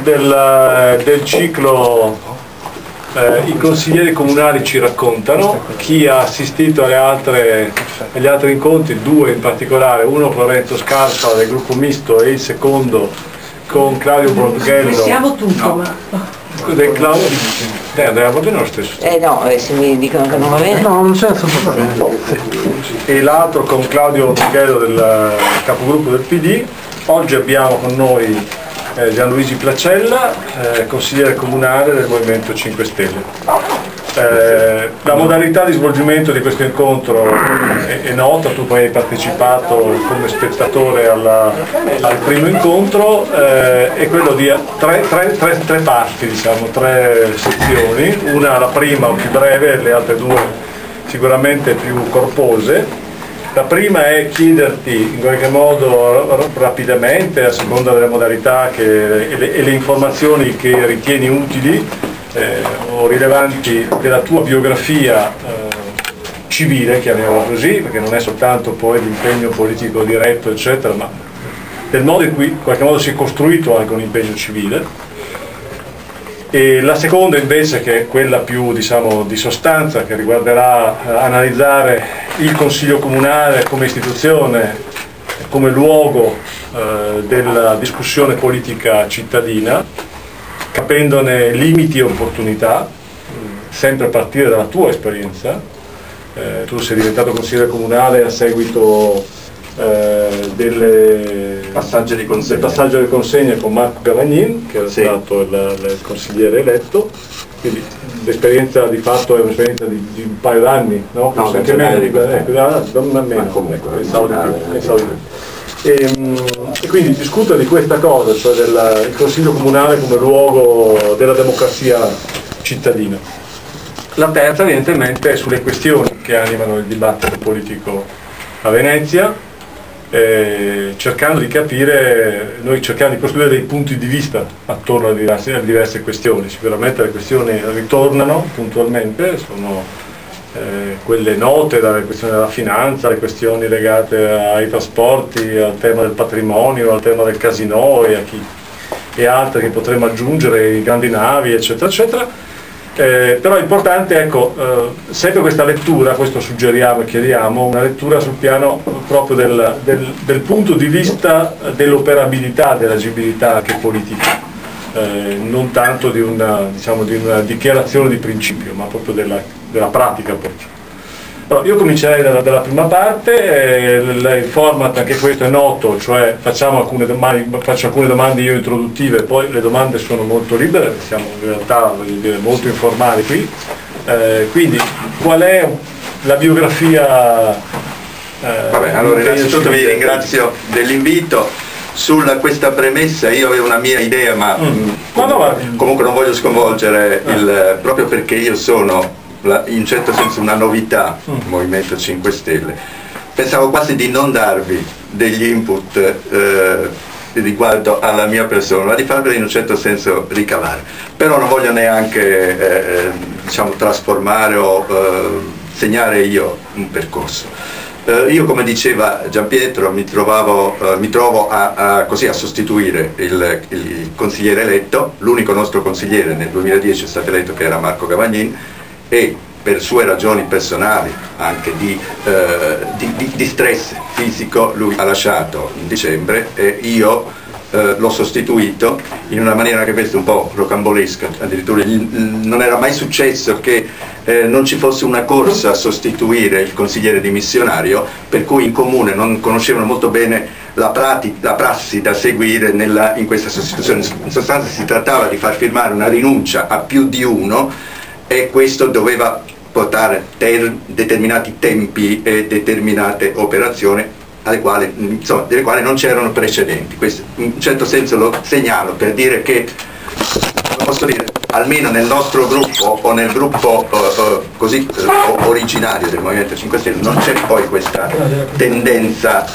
del ciclo I consiglieri comunali ci raccontano. Chi ha assistito agli altri incontri, due in particolare, uno con Lorenzo Scarpa del gruppo misto e il secondo con Claudio Borghello. Siamo tutto, ma... Del Claudio andava bene lo stesso. No, se mi dicono che non va bene. No, non c'è bene. E l'altro con Claudio Borghello del capogruppo del PD. Oggi abbiamo con noi Gianluigi Placella, consigliere comunale del Movimento 5 Stelle. La modalità di svolgimento di questo incontro è nota, tu poi hai partecipato come spettatore al primo incontro, è quello di tre parti, diciamo, tre sezioni, una la prima più breve, le altre due sicuramente più corpose. La prima è chiederti in qualche modo rapidamente, a seconda delle modalità e le informazioni che ritieni utili o rilevanti della tua biografia civile, chiamiamola così, perché non è soltanto poi l'impegno politico diretto eccetera, ma del modo in cui in qualche modo si è costruito anche un impegno civile. E la seconda invece, che è quella più, diciamo, di sostanza, che riguarderà analizzare il Consiglio Comunale come istituzione, come luogo della discussione politica cittadina, capendone limiti e opportunità, sempre a partire dalla tua esperienza. Tu sei diventato consigliere comunale a seguito del passaggio di consegna con Marco Gavagnin, che era stato il consigliere eletto, quindi l'esperienza di fatto è un'esperienza di un paio d'anni, no? No, anche meno, e quindi discutere di questa cosa, cioè del Consiglio Comunale come luogo della democrazia cittadina. La terza evidentemente è sulle questioni che animano il dibattito politico a Venezia, cercando di capire, noi cerchiamo di costruire dei punti di vista attorno a diverse questioni. Sicuramente le questioni ritornano puntualmente, sono quelle note, dalle questioni della finanza, le questioni legate ai trasporti, al tema del patrimonio, al tema del casino e altre che potremmo aggiungere, i grandi navi eccetera eccetera. Però è importante, ecco, sempre questa lettura, questo suggeriamo e chiediamo, una lettura sul piano proprio del punto di vista dell'operabilità, dell'agibilità anche politica, non tanto di una dichiarazione di principio, ma proprio della pratica politica. Allora, io comincerei dalla prima parte, il format anche questo è noto, cioè faccio alcune domande io introduttive, poi le domande sono molto libere, siamo in realtà molto informali qui, quindi qual è la biografia? Vabbè, allora innanzitutto vi ringrazio dell'invito. Su questa premessa io avevo una mia idea, ma comunque non voglio sconvolgere, proprio perché io sono in un certo senso una novità, Movimento 5 Stelle. Pensavo quasi di non darvi degli input riguardo alla mia persona, ma di farveli in un certo senso ricavare. Però non voglio neanche trasformare o segnare io un percorso. Io, come diceva Gianpietro, mi trovo a sostituire il consigliere eletto. L'unico nostro consigliere nel 2010 è stato eletto, che era Marco Gavagnin, e per sue ragioni personali, anche di stress fisico, lui ha lasciato in dicembre e io l'ho sostituito in una maniera che questa è un po' rocambolesca. Addirittura non era mai successo che non ci fosse una corsa a sostituire il consigliere dimissionario, per cui in comune non conoscevano molto bene la prassi da seguire in questa sostituzione. In sostanza si trattava di far firmare una rinuncia a più di uno, e questo doveva portare determinati tempi e determinate operazioni delle quali non c'erano precedenti. Questo in un certo senso lo segnalo per dire che, posso dire, almeno nel nostro gruppo o nel gruppo originario del Movimento 5 Stelle non c'è poi questa tendenza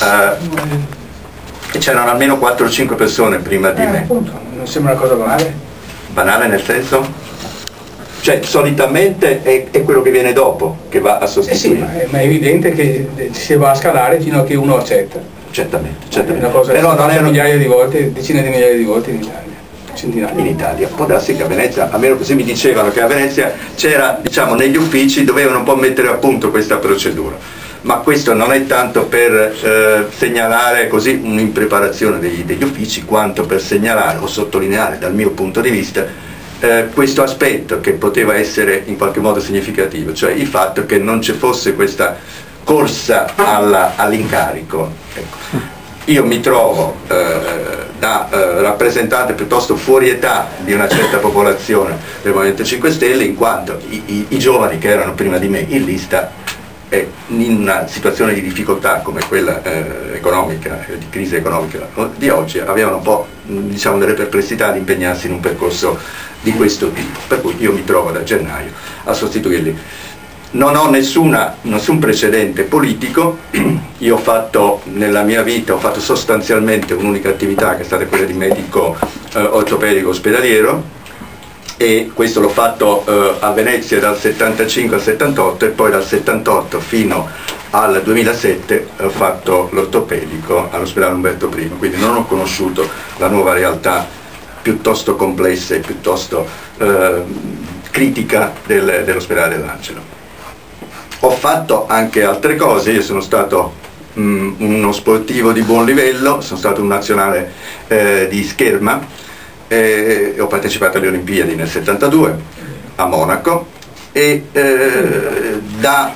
e c'erano almeno 4 o 5 persone prima di me. Non sembra una cosa banale? Banale nel senso? Cioè, solitamente è quello che viene dopo che va a sostituire. Ma è evidente che si va a scalare fino a che uno accetta. Certamente. È una cosa che però non è migliaia di volte, decine di migliaia di volte in Italia. Centinaia. In Italia. Può darsi che a Venezia, almeno così mi dicevano, che a Venezia c'era, diciamo, negli uffici dovevano un po' mettere a punto questa procedura. Ma questo non è tanto per segnalare così un'impreparazione degli uffici, quanto per segnalare o sottolineare dal mio punto di vista questo aspetto che poteva essere in qualche modo significativo, cioè il fatto che non ci fosse questa corsa all'incarico. Ecco. Io mi trovo da rappresentante piuttosto fuori età di una certa popolazione del Movimento 5 Stelle, in quanto i giovani che erano prima di me in lista, in una situazione di difficoltà come quella economica, di crisi economica di oggi, avevano un po', diciamo, delle perplessità di impegnarsi in un percorso di questo tipo, per cui io mi trovo da gennaio a sostituirli. Non ho nessun precedente politico, io ho fatto nella mia vita, ho fatto sostanzialmente un'unica attività che è stata quella di medico ortopedico ospedaliero, e questo l'ho fatto a Venezia dal 75 al 78 e poi dal 78 fino al 2007 ho fatto l'ortopedico all'ospedale Umberto I, quindi non ho conosciuto la nuova realtà piuttosto complessa e piuttosto critica dell'ospedale dell'Angelo. Ho fatto anche altre cose, io sono stato uno sportivo di buon livello, sono stato un nazionale di scherma, ho partecipato alle Olimpiadi nel 72 a Monaco e da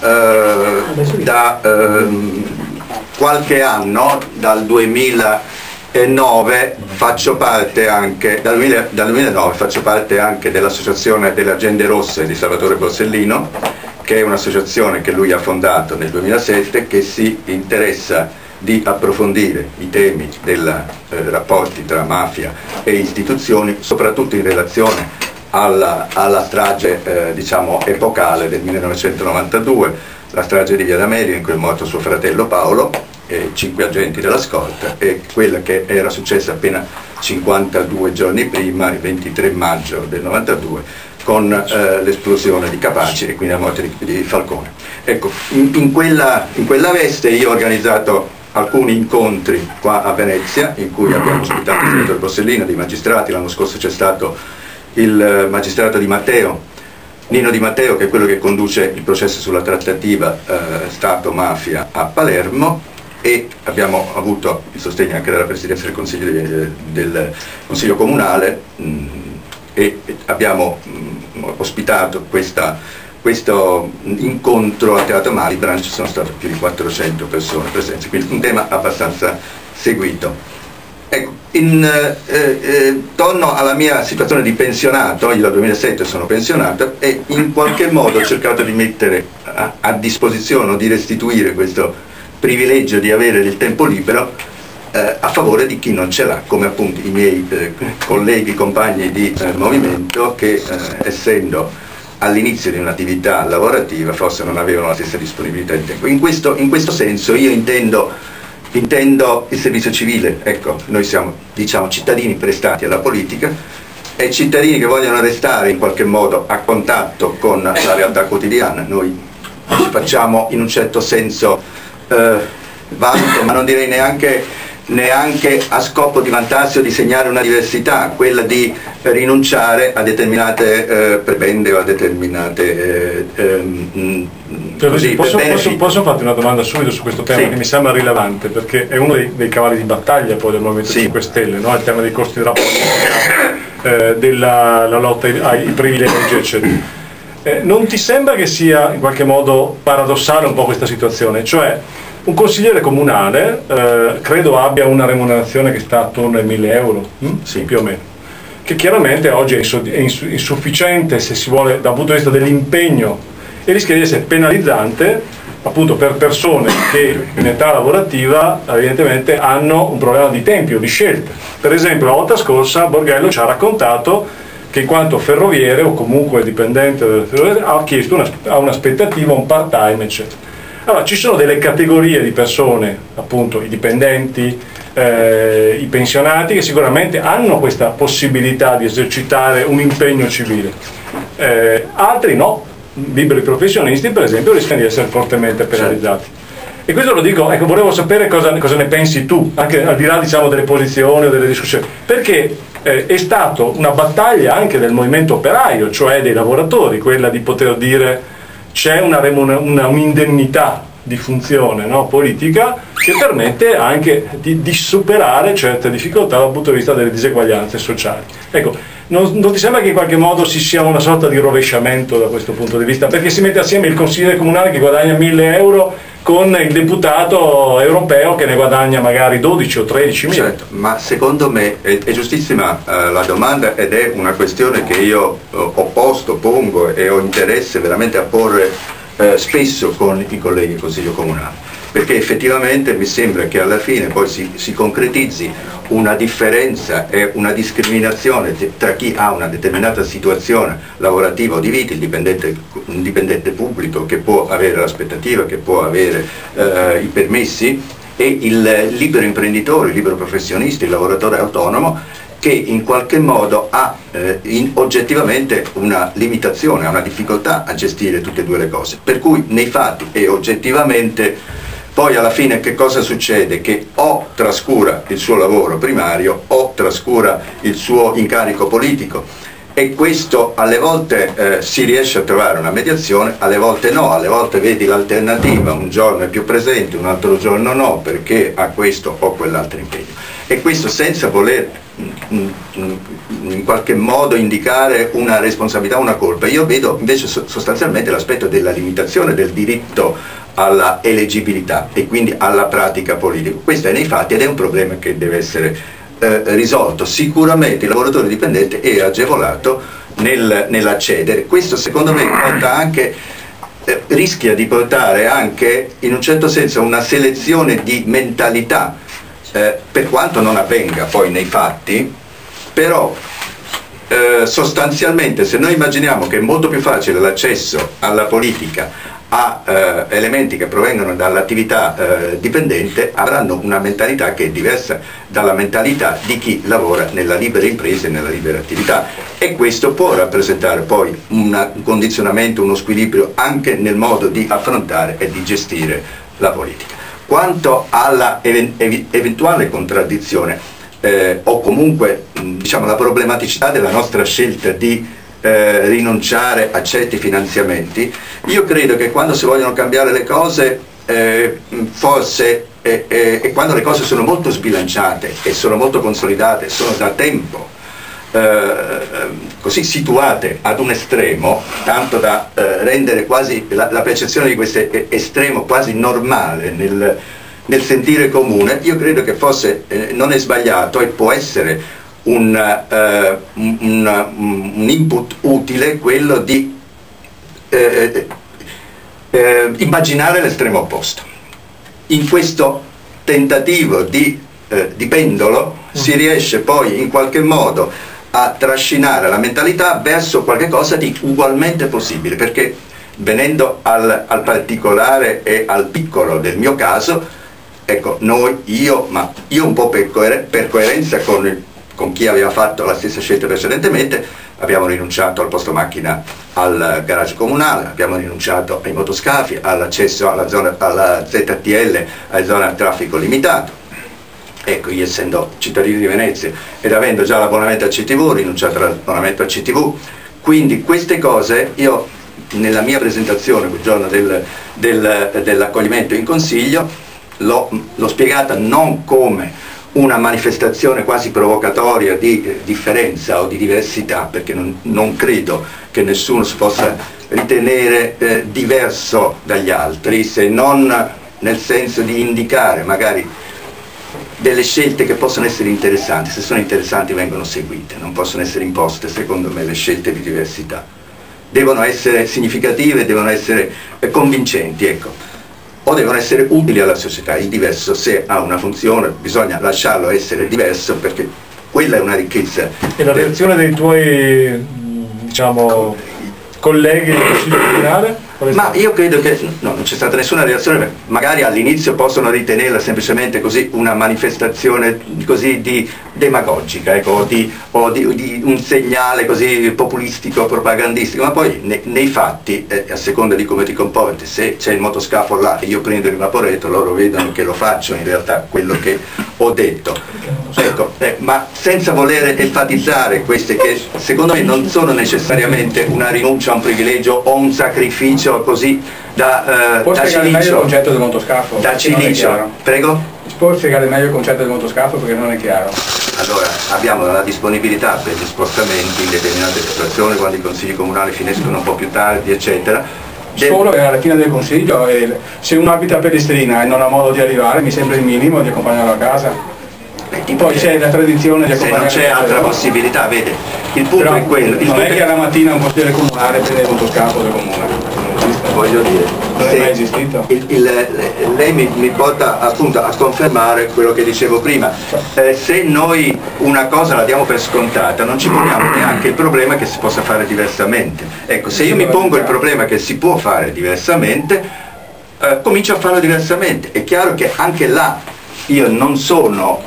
qualche anno, dal 2009 faccio parte anche, dal 2009 faccio parte anche dell'associazione delle Agende Rosse di Salvatore Borsellino, che è un'associazione che lui ha fondato nel 2007, che si interessa di approfondire i temi dei rapporti tra mafia e istituzioni, soprattutto in relazione alla strage diciamo epocale del 1992, la strage di Via d'Amelio in cui è morto suo fratello Paolo e 5 agenti della scorta, e quella che era successa appena 52 giorni prima, il 23 maggio del 92, con l'esplosione di Capaci e quindi la morte di Falcone. Ecco, in quella veste io ho organizzato alcuni incontri qua a Venezia, in cui abbiamo ospitato il senatore Borsellino, dei magistrati. L'anno scorso c'è stato il magistrato Di Matteo, Nino Di Matteo, che è quello che conduce il processo sulla trattativa Stato-mafia a Palermo, e abbiamo avuto il sostegno anche della Presidenza del Consiglio Comunale e abbiamo ospitato questo incontro a Teatro Malibran. Ci sono state più di 400 persone presenti, quindi un tema abbastanza seguito. Ecco, torno alla mia situazione di pensionato. Io dal 2007 sono pensionato e in qualche modo ho cercato di mettere a disposizione o di restituire questo privilegio di avere del tempo libero a favore di chi non ce l'ha, come appunto i miei colleghi, compagni di movimento, che essendo all'inizio di un'attività lavorativa forse non avevano la stessa disponibilità di tempo. In questo senso io intendo il servizio civile. Ecco, noi siamo, diciamo, cittadini prestati alla politica e cittadini che vogliono restare in qualche modo a contatto con la realtà quotidiana. Noi ci facciamo in un certo senso vanto, ma non direi neanche a scopo di vantarsi o di segnare una diversità, quella di rinunciare a determinate prebende o a determinate posso farti una domanda subito su questo tema? Sì. Che mi sembra rilevante, perché è uno dei cavalli di battaglia poi del Movimento 5 Stelle, no? Il tema dei costi della politica, della lotta ai privilegi, eccetera. Non ti sembra che sia in qualche modo paradossale un po' questa situazione? Cioè, un consigliere comunale credo abbia una remunerazione che sta attorno ai 1.000 euro, sì, più o meno, che chiaramente oggi è insufficiente se si vuole dal punto di vista dell'impegno, e rischia di essere penalizzante appunto per persone che in età lavorativa evidentemente hanno un problema di tempi o di scelte. Per esempio la volta scorsa Borghello ci ha raccontato che in quanto ferroviere o comunque dipendente delle ferrovie ha chiesto un'aspettativa, un part-time, eccetera. Allora, ci sono delle categorie di persone, appunto i dipendenti, i pensionati, che sicuramente hanno questa possibilità di esercitare un impegno civile, altri no, liberi professionisti per esempio rischiano di essere fortemente penalizzati. E questo lo dico, ecco, volevo sapere cosa ne pensi tu, anche al di là, diciamo, delle posizioni o delle discussioni, perché è stata una battaglia anche del movimento operaio, cioè dei lavoratori, quella di poter dire c'è un'indennità di funzione, no, politica, che permette anche di superare certe difficoltà dal punto di vista delle diseguaglianze sociali. Ecco, non ti sembra che in qualche modo ci sia una sorta di rovesciamento da questo punto di vista? Perché si mette assieme il consigliere comunale che guadagna 1.000 euro con il deputato europeo che ne guadagna magari 12 o 13 mila. Certo, ma secondo me è giustissima la domanda, ed è una questione che io ho posto, pongo e ho interesse veramente a porre spesso con i colleghi del Consiglio Comunale, perché effettivamente mi sembra che alla fine poi si concretizzi una differenza e una discriminazione tra chi ha una determinata situazione lavorativa o di vita, il dipendente pubblico che può avere l'aspettativa, che può avere i permessi, e il libero imprenditore, il libero professionista, il lavoratore autonomo, che in qualche modo ha oggettivamente una limitazione, ha una difficoltà a gestire tutte e due le cose. Per cui nei fatti e oggettivamente poi alla fine che cosa succede? Che o trascura il suo lavoro primario o trascura il suo incarico politico, e questo alle volte si riesce a trovare una mediazione, alle volte no, alle volte vedi l'alternativa, un giorno è più presente, un altro giorno no, perché ha questo o quell'altro impegno. E questo senza voler in qualche modo indicare una responsabilità, una colpa. Io vedo invece sostanzialmente l'aspetto della limitazione del diritto alla eleggibilità e quindi alla pratica politica. Questo è nei fatti ed è un problema che deve essere risolto. Sicuramente il lavoratore dipendente è agevolato nell'accedere. Questo secondo me porta anche, rischia di portare anche in un certo senso una selezione di mentalità, per quanto non avvenga poi nei fatti, però sostanzialmente se noi immaginiamo che è molto più facile l'accesso alla politica a elementi che provengono dall'attività dipendente, avranno una mentalità che è diversa dalla mentalità di chi lavora nella libera impresa e nella libera attività, e questo può rappresentare poi un condizionamento, uno squilibrio anche nel modo di affrontare e di gestire la politica. Quanto alla eventuale contraddizione o comunque diciamo la problematicità della nostra scelta di rinunciare a certi finanziamenti, io credo che quando si vogliono cambiare le cose forse quando le cose sono molto sbilanciate e sono molto consolidate, sono da tempo così situate ad un estremo, tanto da rendere quasi la percezione di questo estremo quasi normale nel sentire comune, io credo che forse non è sbagliato e può essere un input utile quello di immaginare l'estremo opposto. In questo tentativo di pendolo si riesce poi in qualche modo a trascinare la mentalità verso qualche cosa di ugualmente possibile, perché venendo al particolare e al piccolo del mio caso, ecco, io un po' per coerenza con chi aveva fatto la stessa scelta precedentemente, abbiamo rinunciato al posto macchina al garage comunale, abbiamo rinunciato ai motoscafi, all'accesso alla ZTL, alla zona a traffico limitato. Ecco, io essendo cittadino di Venezia ed avendo già l'abbonamento al CTV, ho rinunciato all'abbonamento al CTV, quindi queste cose io nella mia presentazione quel giorno dell'accoglimento in consiglio l'ho spiegata non come una manifestazione quasi provocatoria di differenza o di diversità, perché non credo che nessuno si possa ritenere diverso dagli altri, se non nel senso di indicare magari delle scelte che possono essere interessanti. Se sono interessanti vengono seguite, non possono essere imposte secondo me le scelte di diversità, devono essere significative, devono essere convincenti, ecco, o devono essere utili alla società. Il diverso, se ha una funzione, bisogna lasciarlo essere diverso, perché quella è una ricchezza. E la reazione dei tuoi diciamo colleghi del Consiglio Comunale? Ma io credo che no, non c'è stata nessuna reazione, magari all'inizio possono ritenerla semplicemente così una manifestazione così demagogica, ecco, o di un segnale così populistico, propagandistico, ma poi nei fatti, a seconda di come ti comporti, se c'è il motoscafo là e io prendo il vaporetto, loro vedono che lo faccio in realtà quello che ho detto. Ecco, ma senza voler enfatizzare queste che secondo me non sono necessariamente una rinuncia a un privilegio o un sacrificio così da può spiegare meglio il concetto del motoscafo? Da cilicio. Prego? Può spiegare meglio il concetto del motoscafo perché non è chiaro. Allora, abbiamo la disponibilità per gli spostamenti in determinate situazioni, quando i consigli comunali finiscono un po' più tardi, eccetera. Solo alla fine del consiglio, se uno abita a Pelestrina e non ha modo di arrivare, mi sembra il minimo di accompagnarlo a casa. Poi c'è la tradizione di accompagnare. Se non c'è altra possibilità, vede, il punto però è quello. Non è che alla mattina un consigliere comunale prende il motoscafo del comune. Voglio dire, non è mai esistito. Lei mi porta appunto a confermare quello che dicevo prima. Se noi una cosa la diamo per scontata, non ci poniamo neanche il problema che si possa fare diversamente. Ecco, se io mi pongo il problema che si può fare diversamente, comincio a farlo diversamente. È chiaro che anche là io non sono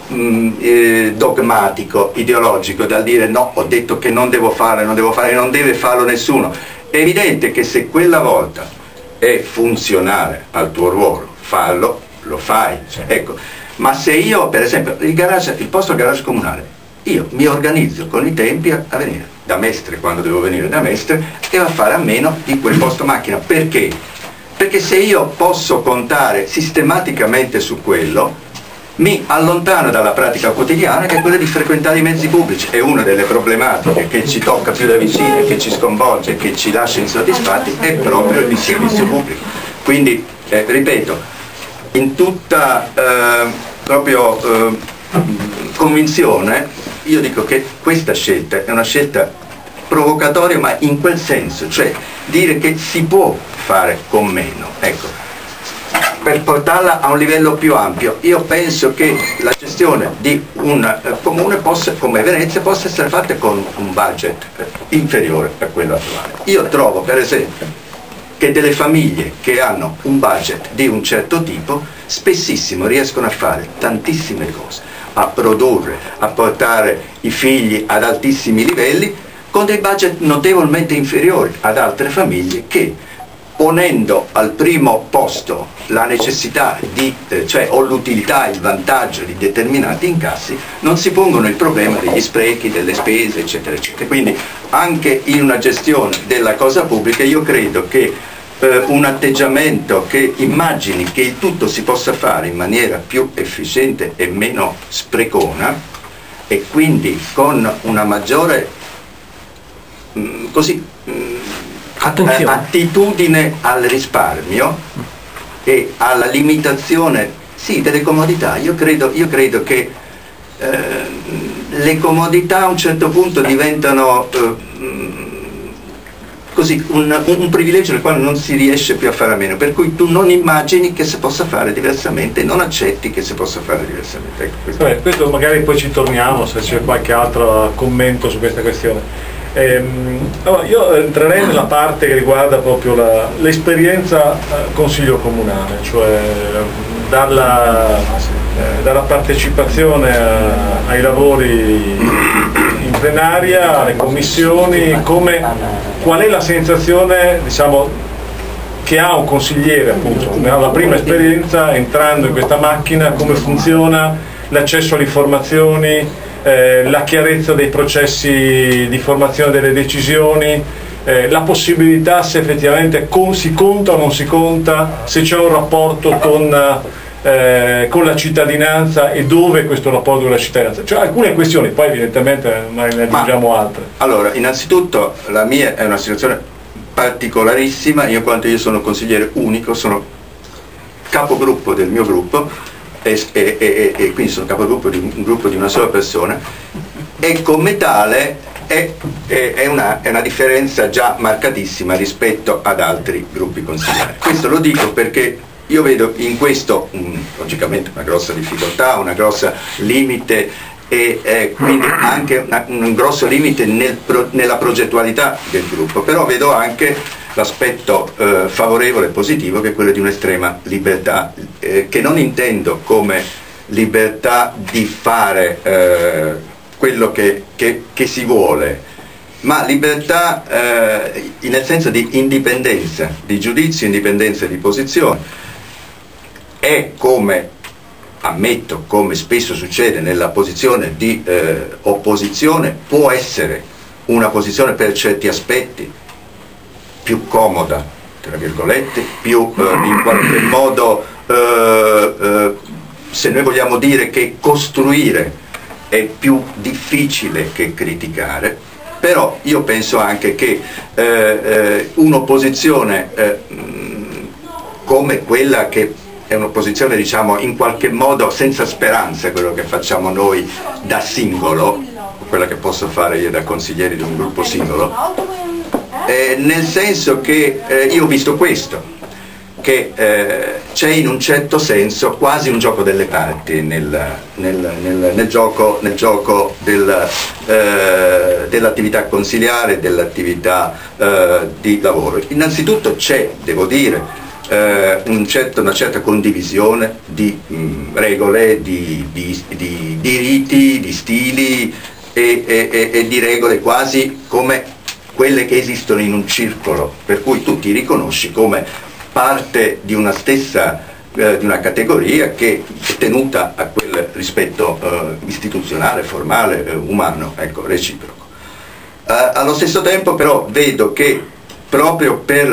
dogmatico, ideologico, dal dire no, ho detto che non devo fare, non deve farlo nessuno. È evidente che se quella volta è funzionale al tuo ruolo, fallo, lo fai. Ecco. Ma se io, per esempio, il posto al garage comunale, io mi organizzo con i tempi a venire da Mestre quando devo venire da Mestre e a fare a meno di quel posto macchina. Perché? Perché se io posso contare sistematicamente su quello, mi allontano dalla pratica quotidiana che è quella di frequentare i mezzi pubblici. È una delle problematiche che ci tocca più da vicino, che ci sconvolge, che ci lascia insoddisfatti, è proprio il servizio pubblico. Quindi, ripeto, in tutta convinzione, io dico che questa scelta è una scelta provocatoria, ma in quel senso, cioè dire che si può fare con meno. Ecco. Per portarla a un livello più ampio, io penso che la gestione di un comune come Venezia possa essere fatta con un budget inferiore a quello attuale. Io trovo per esempio che delle famiglie che hanno un budget di un certo tipo spessissimo riescono a fare tantissime cose, a produrre, a portare i figli ad altissimi livelli con dei budget notevolmente inferiori ad altre famiglie che, ponendo al primo posto la necessità o l'utilità, il vantaggio di determinati incassi, non si pongono il problema degli sprechi, delle spese, eccetera, eccetera. Quindi anche in una gestione della cosa pubblica io credo che un atteggiamento che immagini che il tutto si possa fare in maniera più efficiente e meno sprecona e quindi con una maggiore attitudine al risparmio e alla limitazione delle comodità. Io credo che le comodità a un certo punto diventano un privilegio del quale non si riesce più a fare a meno, per cui tu non immagini che si possa fare diversamente e non accetti che si possa fare diversamente. Ecco, questo magari poi ci torniamo se c'è qualche altro commento su questa questione. Allora, io entrerei nella parte che riguarda proprio l'esperienza consiglio comunale, cioè dalla partecipazione ai lavori in plenaria, alle commissioni, qual è la sensazione, diciamo, che ha un consigliere, appunto, la prima esperienza entrando in questa macchina, come funziona l'accesso alle informazioni, la chiarezza dei processi di formazione delle decisioni, la possibilità se effettivamente si conta o non si conta, se c'è un rapporto con la cittadinanza e dove questo rapporto con la cittadinanza. Cioè alcune questioni, poi evidentemente ne aggiungiamo altre. Allora, innanzitutto la mia è una situazione particolarissima, io sono consigliere unico, sono capogruppo del mio gruppo, e quindi sono capogruppo di un gruppo di una sola persona, e come tale è una differenza già marcatissima rispetto ad altri gruppi consigliari. Questo lo dico perché io vedo in questo logicamente una grossa difficoltà, una grossa limite e quindi anche un grosso limite nella progettualità del gruppo, però vedo anche l'aspetto favorevole e positivo, che è quello di un'estrema libertà, che non intendo come libertà di fare quello che si vuole, ma libertà nel senso di indipendenza di giudizio, indipendenza di posizione. È, come ammetto, come spesso succede nella posizione di opposizione, può essere una posizione per certi aspetti più comoda, tra virgolette, più in qualche modo, se noi vogliamo dire che costruire è più difficile che criticare, però io penso anche che un'opposizione come quella che è un'opposizione, diciamo, in qualche modo senza speranza, quello che facciamo noi da singolo, quella che posso fare io da consigliere di un gruppo singolo, nel senso che io ho visto questo, che c'è in un certo senso quasi un gioco delle parti nel gioco dell'attività consiliare, dell'attività di lavoro. Innanzitutto c'è, devo dire, una certa condivisione di regole, di riti, di stili e di regole quasi come quelle che esistono in un circolo, per cui tu ti riconosci come parte di una stessa, di una categoria che è tenuta a quel rispetto istituzionale, formale, umano, ecco, reciproco. Allo stesso tempo però vedo che proprio per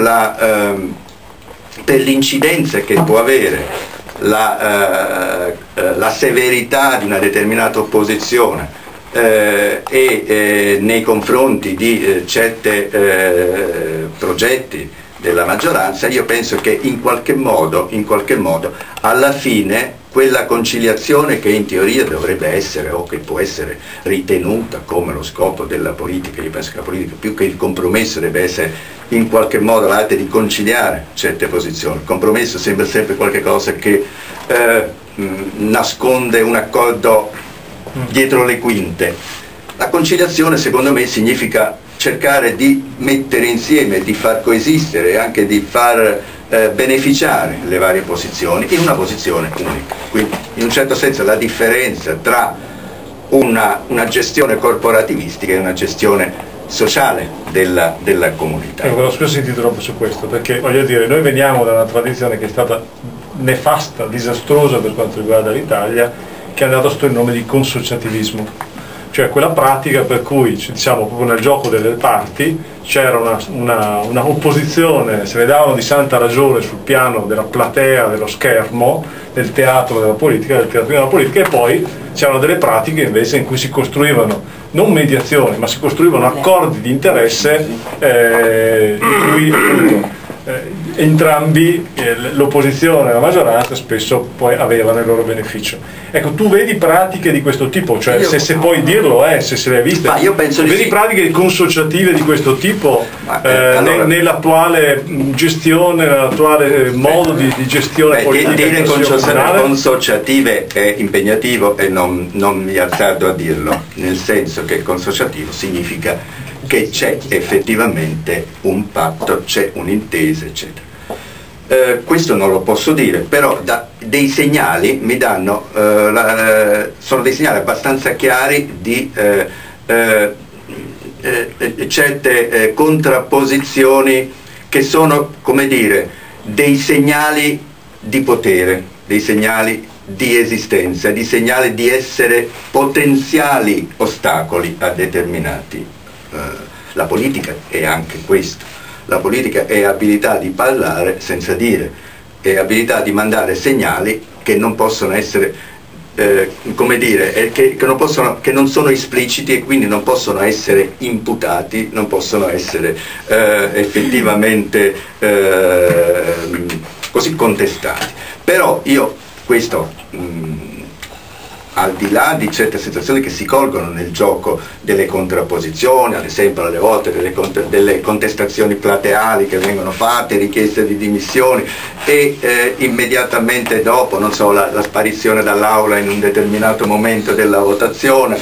l'incidenza che può avere la severità di una determinata opposizione nei confronti di certi progetti della maggioranza, io penso che in qualche modo alla fine quella conciliazione che in teoria dovrebbe essere o che può essere ritenuta come lo scopo della politica, io penso che la politica più che il compromesso deve essere in qualche modo l'arte di conciliare certe posizioni. Il compromesso sembra sempre qualche cosa che nasconde un accordo dietro le quinte. La conciliazione, secondo me, significa cercare di mettere insieme, di far coesistere e anche di far beneficiare le varie posizioni in una posizione unica. Quindi in un certo senso la differenza tra una gestione corporativistica e una gestione sociale della comunità. Ecco, spesso sentito troppo su questo, perché voglio dire, noi veniamo da una tradizione che è stata nefasta, disastrosa per quanto riguarda l'Italia, che è andato sotto il nome di consociativismo. Cioè quella pratica per cui, diciamo, proprio nel gioco delle parti c'era una opposizione, se ne davano di santa ragione sul piano della platea, dello schermo, del teatro della politica, del teatrino della politica, e poi c'erano delle pratiche invece in cui si costruivano non mediazioni, ma si costruivano accordi di interesse di cui appunto entrambi, l'opposizione e la maggioranza, spesso poi avevano il loro beneficio. Ecco, tu vedi pratiche di questo tipo, cioè se puoi dirlo, se le hai viste, ma io penso vedi sì. Pratiche consociative di questo tipo allora, nell'attuale gestione, nell'attuale modo di gestione politica? Dire consociative è impegnativo e non mi azzardo a dirlo, nel senso che consociativo significa che c'è effettivamente un patto, c'è un'intesa, eccetera. Questo non lo posso dire, però dei segnali mi danno, sono dei segnali abbastanza chiari di certe contrapposizioni che sono, come dire, dei segnali di potere, dei segnali di esistenza, di segnali di essere potenziali ostacoli a determinati. La politica è anche questo, la politica è abilità di parlare senza dire, è abilità di mandare segnali che non possono essere, come dire, che non sono espliciti e quindi non possono essere imputati, non possono essere effettivamente così contestati. Però io questo al di là di certe situazioni che si colgono nel gioco delle contrapposizioni, ad esempio alle volte delle contestazioni plateali che vengono fatte, richieste di dimissioni e immediatamente dopo, non so, la sparizione dall'aula in un determinato momento della votazione,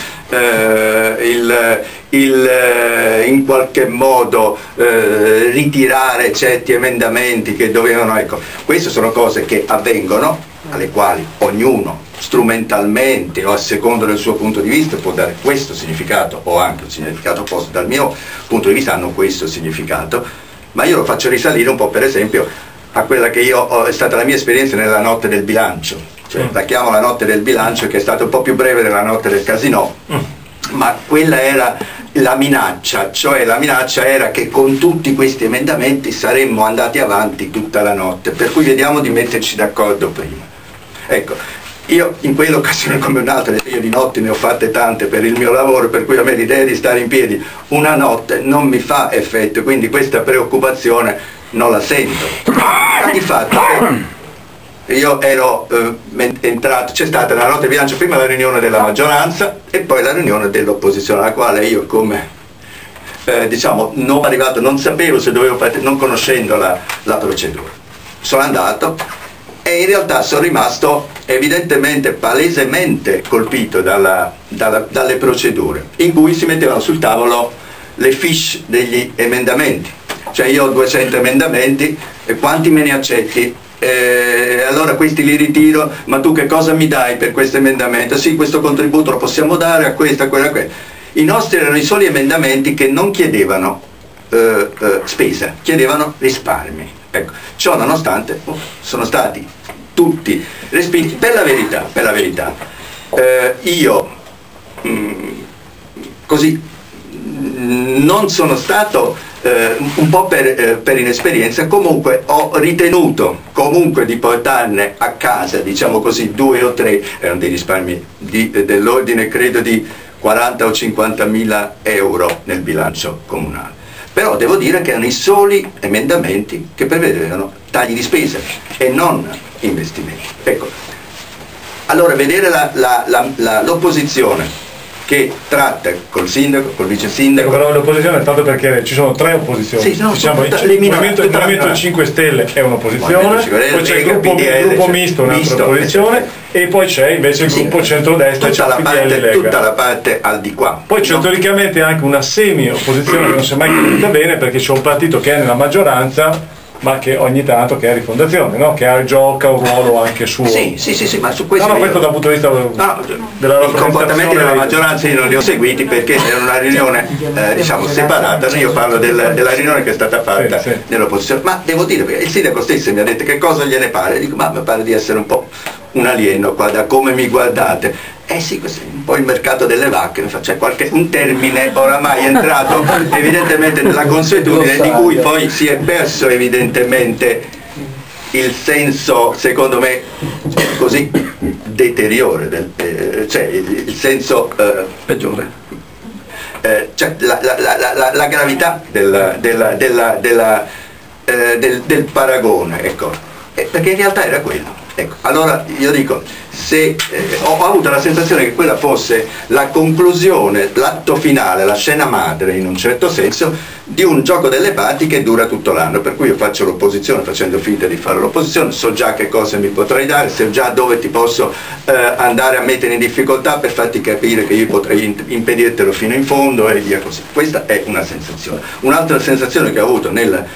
in qualche modo ritirare certi emendamenti che dovevano, ecco, queste sono cose che avvengono, alle quali ognuno strumentalmente o a secondo del suo punto di vista può dare questo significato o anche un significato opposto. Dal mio punto di vista hanno questo significato, ma io lo faccio risalire un po' per esempio a quella che è stata la mia esperienza nella notte del bilancio, cioè la chiamo la notte del bilancio, che è stata un po' più breve della notte del casinò, ma quella era la minaccia, cioè la minaccia era che con tutti questi emendamenti saremmo andati avanti tutta la notte, per cui vediamo di metterci d'accordo prima. Ecco, io in quell'occasione come un'altra, io di notti ne ho fatte tante per il mio lavoro, per cui a me l'idea di stare in piedi una notte non mi fa effetto, quindi questa preoccupazione non la sento. Ma di fatto io ero entrato, c'è stata la notte di bilancio prima la riunione della maggioranza e poi la riunione dell'opposizione, alla quale io come diciamo non arrivato, non sapevo se dovevo partire, non conoscendo la procedura. Sono andato e in realtà sono rimasto evidentemente, palesemente colpito dalle procedure in cui si mettevano sul tavolo le fiche degli emendamenti, cioè io ho 200 emendamenti e quanti me ne accetti? Allora questi li ritiro, ma tu che cosa mi dai per questo emendamento? Sì, questo contributo lo possiamo dare a questo, a quello, a quello. I nostri erano i soli emendamenti che non chiedevano spesa, chiedevano risparmi. Ecco, ciò nonostante sono stati tutti respinti. Per la verità, io così non sono stato un po' per inesperienza, comunque ho ritenuto comunque di portarne a casa, diciamo così, 2 o 3, erano dei risparmi dell'ordine credo di 40 o 50 mila euro nel bilancio comunale. Però devo dire che erano i soli emendamenti che prevedevano tagli di spesa e non investimenti. Ecco, allora vedere l'opposizione che tratta col sindaco, col vice sindaco. Però l'opposizione è tanto perché ci sono 3 opposizioni. Sì, no, diciamo, il Movimento 5 Stelle è un'opposizione, poi c'è il gruppo misto, un'altra opposizione, e poi c'è invece il gruppo centrodestra, tutta la parte al di qua. Poi c'è teoricamente anche una semi-opposizione che non si è mai capita bene, perché c'è un partito che è nella maggioranza ma che ogni tanto, che è Rifondazione, no? Che gioca un ruolo anche suo. Sì, ma su questo... No, questo dal punto di vista della rappresentazione... I comportamenti della maggioranza io non li ho seguiti perché era una riunione diciamo separata, io parlo della riunione che è stata fatta nell'opposizione, ma devo dire, perché il sindaco stesso mi ha detto che cosa gliene pare, dico ma mi pare di essere un po' un alieno qua, da come mi guardate. Sì, questo è un po' il mercato delle vacche, c'è un termine oramai entrato evidentemente nella consuetudine, di cui poi si è perso evidentemente il senso, secondo me, così deteriore, cioè il senso peggiore, cioè la gravità del paragone, ecco, perché in realtà era quello. Ecco, allora io dico, se ho avuto la sensazione che quella fosse la conclusione, l'atto finale, la scena madre in un certo senso di un gioco delle parti che dura tutto l'anno, per cui io faccio l'opposizione facendo finta di fare l'opposizione, so già che cosa mi potrai dare, so già dove ti posso andare a mettere in difficoltà per farti capire che io potrei impedirtelo fino in fondo e via così. Questa è una sensazione. Un'altra sensazione che ho avuto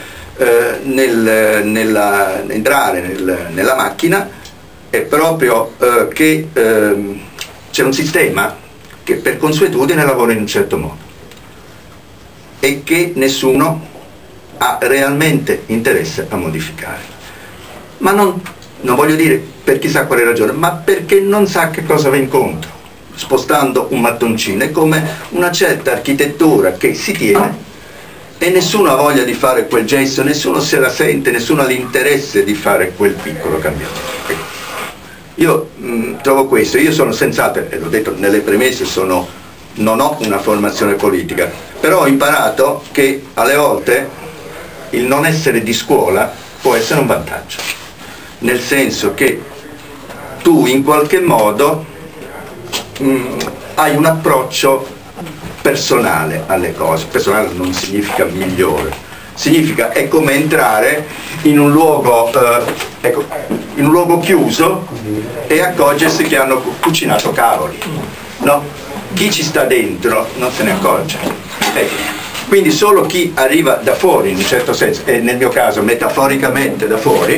entrare nella macchina è proprio che c'è un sistema che per consuetudine lavora in un certo modo e che nessuno ha realmente interesse a modificare, ma non voglio dire per chissà quale ragione, ma perché non sa che cosa va incontro spostando un mattoncino. È come una certa architettura che si tiene e nessuno ha voglia di fare quel gesto, nessuno se la sente, nessuno ha l'interesse di fare quel piccolo cambiamento. Io trovo questo, io sono senz'altro, e l'ho detto nelle premesse, non ho una formazione politica, però ho imparato che alle volte il non essere di scuola può essere un vantaggio, nel senso che tu in qualche modo hai un approccio personale alle cose. Personale non significa migliore, significa è come entrare in un luogo, in un luogo chiuso e accorgersi che hanno cucinato cavoli, no? Chi ci sta dentro non se ne accorge. Quindi solo chi arriva da fuori, in un certo senso, e nel mio caso metaforicamente da fuori,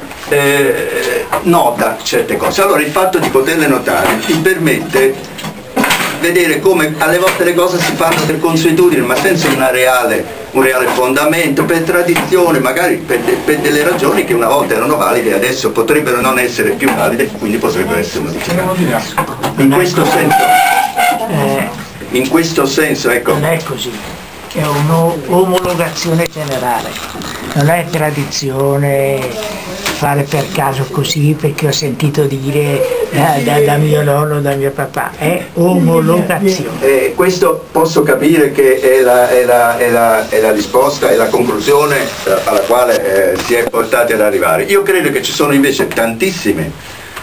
nota certe cose. Allora il fatto di poterle notare ti permette vedere come alle volte le cose si fanno per consuetudine, ma senza un reale fondamento, per tradizione, magari per delle ragioni che una volta erano valide e adesso potrebbero non essere più valide, quindi potrebbero essere modificate. In questo senso, ecco. Non è così, è un'omologazione generale, non è tradizione fare per caso così perché ho sentito dire da mio nonno, da mio papà, è omologazione. Questo posso capire che è la risposta, è la conclusione alla quale si è portati ad arrivare. Io credo che ci sono invece tantissime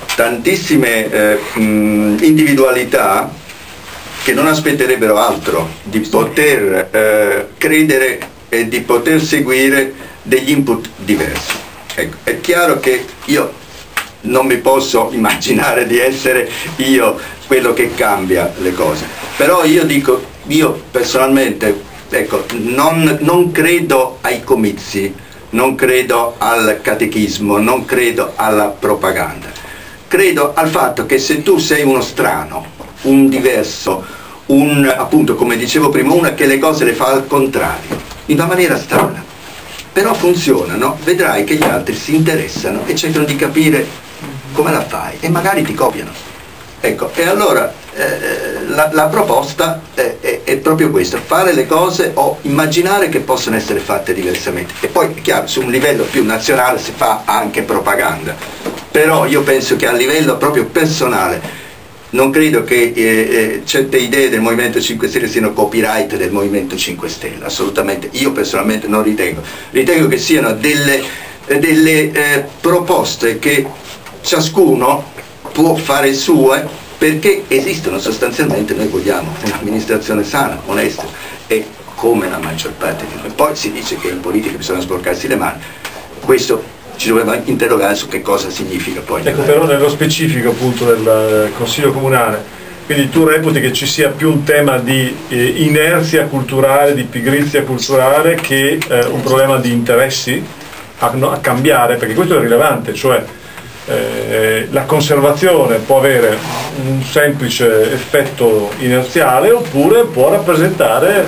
individualità che non aspetterebbero altro di poter credere e di poter seguire degli input diversi. Ecco, è chiaro che io non mi posso immaginare di essere io quello che cambia le cose, però io dico, io personalmente, ecco, non credo ai comizi, non credo al catechismo, non credo alla propaganda, credo al fatto che se tu sei uno strano, un diverso, appunto come dicevo prima, una che le cose le fa al contrario, in una maniera strana, però funzionano, vedrai che gli altri si interessano e cercano di capire come la fai e magari ti copiano. Ecco, e allora la proposta è proprio questa, fare le cose o immaginare che possono essere fatte diversamente. E poi è chiaro, su un livello più nazionale si fa anche propaganda, però io penso che a livello proprio personale non credo che certe idee del Movimento 5 Stelle siano copyright del Movimento 5 Stelle, assolutamente. Io personalmente non ritengo. Ritengo che siano delle proposte che ciascuno può fare sue, perché esistono sostanzialmente. Noi vogliamo un'amministrazione sana, onesta, e come la maggior parte di noi. Poi si dice che in politica bisogna sporcarsi le mani. Questo ci doveva interrogare su che cosa significa poi. Ecco, però nello specifico appunto del Consiglio Comunale, quindi tu reputi che ci sia più un tema di inerzia culturale, di pigrizia culturale, che un problema di interessi a cambiare, perché questo è rilevante, cioè la conservazione può avere un semplice effetto inerziale oppure può rappresentare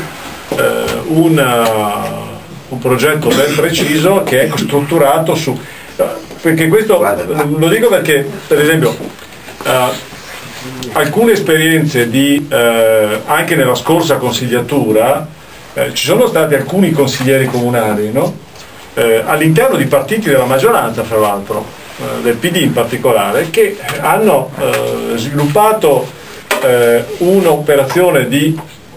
un progetto ben preciso che è strutturato su, perché questo lo dico perché per esempio alcune esperienze anche nella scorsa consigliatura ci sono stati alcuni consiglieri comunali, no? All'interno di partiti della maggioranza, fra l'altro del PD in particolare, che hanno sviluppato un'operazione di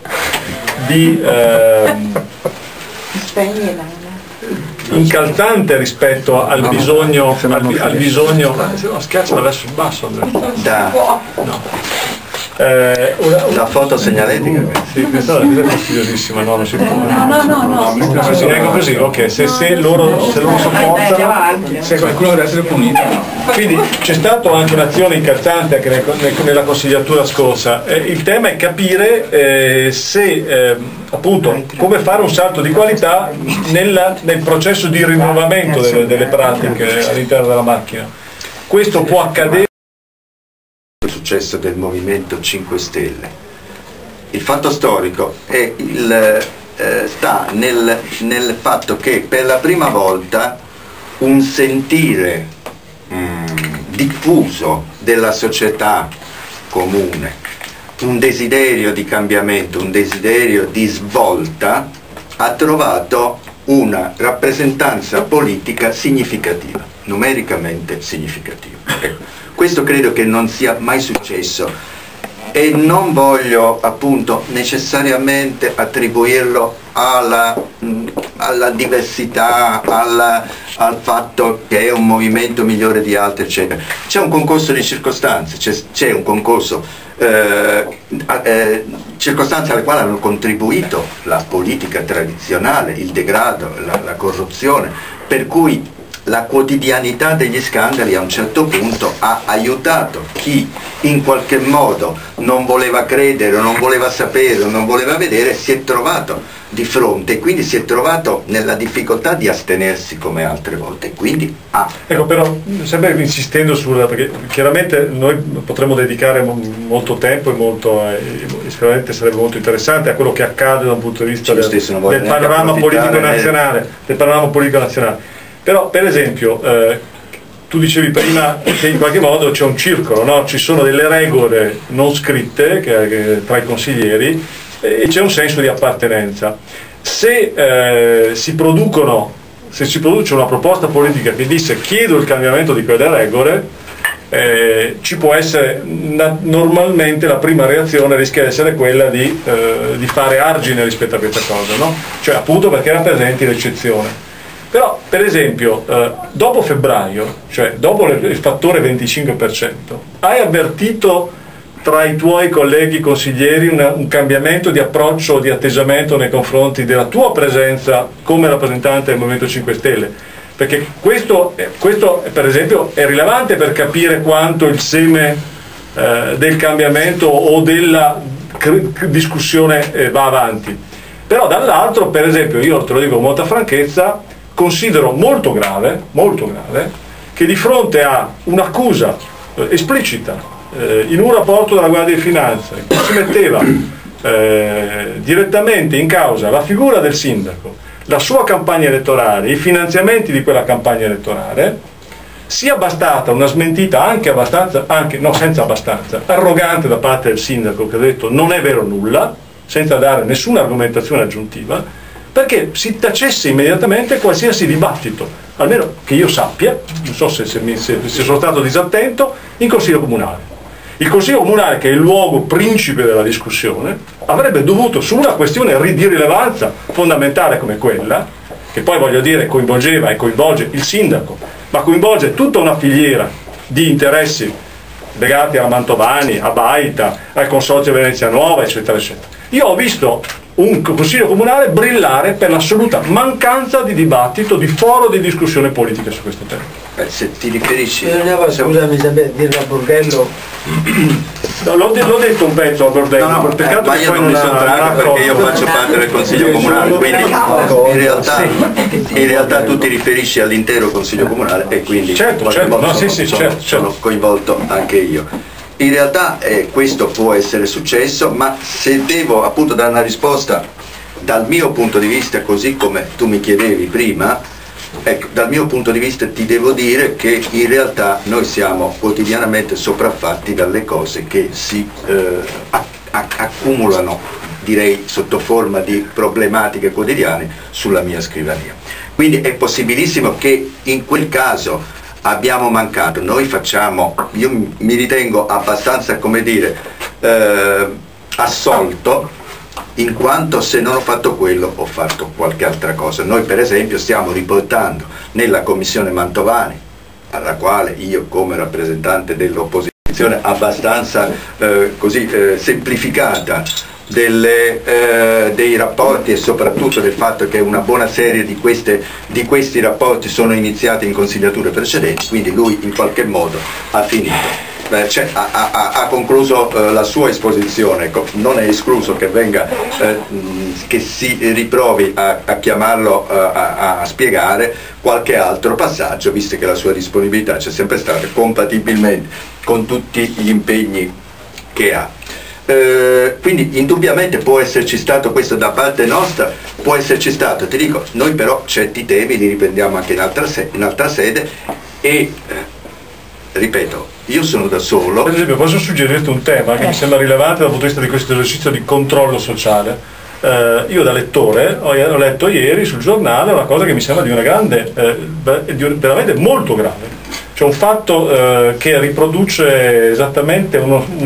incalzante rispetto al bisogno, schiaccia verso il basso, una foto segnaletica. Sì, questa è fastidiosissima, no, non si può. No. Si leggo così, ok, se loro sopportano, se qualcuno deve essere punito. Quindi c'è stata anche un'azione incalzante anche nella consigliatura scorsa. Il tema è capire se appunto come fare un salto di qualità nel processo di rinnovamento delle pratiche all'interno della macchina. Questo può accadere. Il successo del Movimento 5 Stelle. Il fatto storico sta nel fatto che per la prima volta un sentire diffuso della società comune, un desiderio di cambiamento, un desiderio di svolta, ha trovato una rappresentanza politica significativa, numericamente significativa. Questo credo che non sia mai successo e non voglio appunto necessariamente attribuirlo alla diversità, al fatto che è un movimento migliore di altri, eccetera. C'è un concorso di circostanze, c'è un concorso circostanze alle quali hanno contribuito la politica tradizionale, il degrado, la corruzione, per cui la quotidianità degli scandali a un certo punto ha aiutato chi in qualche modo non voleva credere, non voleva sapere, non voleva vedere, si è trovato di fronte e quindi si è trovato nella difficoltà di astenersi come altre volte, quindi Ecco, però sempre insistendo perché chiaramente noi potremmo dedicare molto tempo e sicuramente sarebbe molto interessante a quello che accade da un punto di vista del panorama politico nazionale, Però per esempio tu dicevi prima che in qualche modo c'è un circolo, no? Ci sono delle regole non scritte tra i consiglieri e c'è un senso di appartenenza. Se si produce una proposta politica che dice chiedo il cambiamento di quelle regole, ci può essere normalmente la prima reazione rischia di essere quella di fare argine rispetto a questa cosa, no? Cioè appunto perché rappresenti l'eccezione. Però per esempio dopo febbraio, cioè dopo il fattore 25%, hai avvertito tra i tuoi colleghi consiglieri un cambiamento di approccio o di atteggiamento nei confronti della tua presenza come rappresentante del Movimento 5 Stelle? Perché questo per esempio è rilevante per capire quanto il seme del cambiamento o della discussione va avanti. Però dall'altro, per esempio, io te lo dico con molta franchezza, considero molto grave che di fronte a un'accusa esplicita in un rapporto della Guardia di Finanza in cui si metteva direttamente in causa la figura del sindaco, la sua campagna elettorale, i finanziamenti di quella campagna elettorale, sia bastata una smentita senza abbastanza arrogante da parte del sindaco che ha detto non è vero nulla, senza dare nessuna argomentazione aggiuntiva, perché si tacesse immediatamente qualsiasi dibattito, almeno che io sappia, non so se sono stato disattento, in Consiglio Comunale. Il Consiglio Comunale, che è il luogo principe della discussione, avrebbe dovuto, su una questione di rilevanza fondamentale come quella, che poi voglio dire coinvolgeva e coinvolge il sindaco, ma coinvolge tutta una filiera di interessi legati a Mantovani, a Baita, al Consorzio Venezia Nuova, eccetera, eccetera. Io ho visto un Consiglio Comunale brillare per l'assoluta mancanza di dibattito, di foro di discussione politica su questo tema. Se ti riferisci... Scusami Isabella, dirlo a Bordello. No, l'ho detto un pezzo a Bordello, ma io non mi sottraggo perché io faccio parte del Consiglio Comunale, quindi in realtà tu ti riferisci all'intero Consiglio Comunale e quindi sono coinvolto anche io. In realtà questo può essere successo, ma se devo appunto dare una risposta dal mio punto di vista, così come tu mi chiedevi prima, ecco, dal mio punto di vista ti devo dire che in realtà noi siamo quotidianamente sopraffatti dalle cose che si accumulano, direi sotto forma di problematiche quotidiane, sulla mia scrivania. Quindi è possibilissimo che in quel caso abbiamo mancato, io mi ritengo abbastanza, come dire, assolto, in quanto se non ho fatto quello ho fatto qualche altra cosa. Noi per esempio stiamo riportando nella commissione Mantovani, alla quale io come rappresentante dell'opposizione abbastanza semplificata, dei rapporti e soprattutto del fatto che una buona serie di questi rapporti sono iniziati in consigliature precedenti, quindi lui in qualche modo ha finito. Ha concluso la sua esposizione, non è escluso che venga che si riprovi a chiamarlo a spiegare qualche altro passaggio, visto che la sua disponibilità c'è sempre stata compatibilmente con tutti gli impegni che ha. Quindi indubbiamente può esserci stato questo da parte nostra, può esserci stato, ti dico, noi però certi temi li riprendiamo anche in altra sede e ripeto, io sono da solo. Per esempio posso suggerirti un tema che mi sembra rilevante dal punto di vista di questo esercizio di controllo sociale. Io da lettore ho letto ieri sul giornale una cosa che mi sembra di una grande, veramente molto grave, cioè un fatto che riproduce esattamente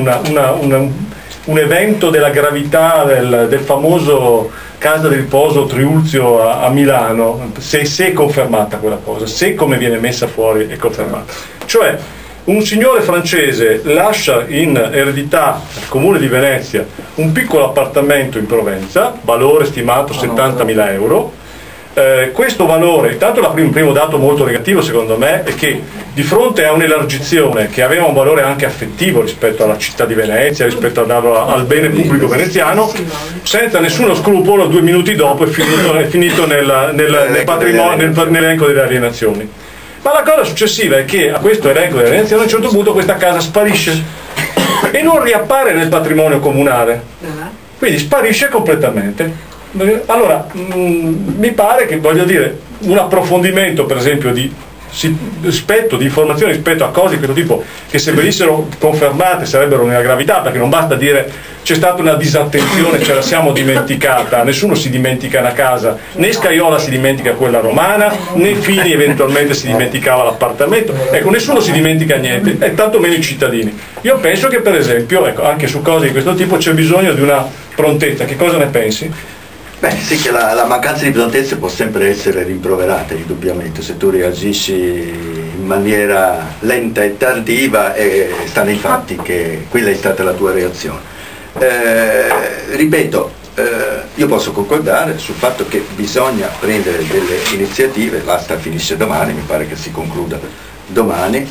un evento della gravità del famoso casa di riposo Triulzio a Milano, se è confermata quella cosa, se come viene messa fuori è confermata. Cioè Un signore francese lascia in eredità al comune di Venezia un piccolo appartamento in Provenza, valore stimato 70.000 euro. Questo valore, intanto il primo dato molto negativo secondo me è che di fronte a un'elargizione che aveva un valore anche affettivo rispetto alla città di Venezia, rispetto al bene pubblico veneziano, senza nessuno scrupolo 2 minuti dopo è finito nell'elenco delle alienazioni. Ma la cosa successiva è che a questo elenco delle alienazioni a un certo punto questa casa sparisce e non riappare nel patrimonio comunale, quindi sparisce completamente. Allora mi pare che, voglio dire, un approfondimento per esempio di informazioni rispetto a cose di questo tipo, che se venissero confermate sarebbero una gravità, perché non basta dire c'è stata una disattenzione, ce la siamo dimenticata, nessuno si dimentica una casa, né Scaiola si dimentica quella romana, né Fini eventualmente si dimenticava l'appartamento, ecco, nessuno si dimentica niente, e tanto meno i cittadini. Io penso che per esempio, ecco, anche su cose di questo tipo c'è bisogno di una prontezza. Che cosa ne pensi? Beh, sì, che la mancanza di prontezza può sempre essere rimproverata, indubbiamente. Se tu reagisci in maniera lenta e tardiva, sta nei fatti che quella è stata la tua reazione. Ripeto, io posso concordare sul fatto che bisogna prendere delle iniziative, l'asta finisce domani, mi pare che si concluda domani,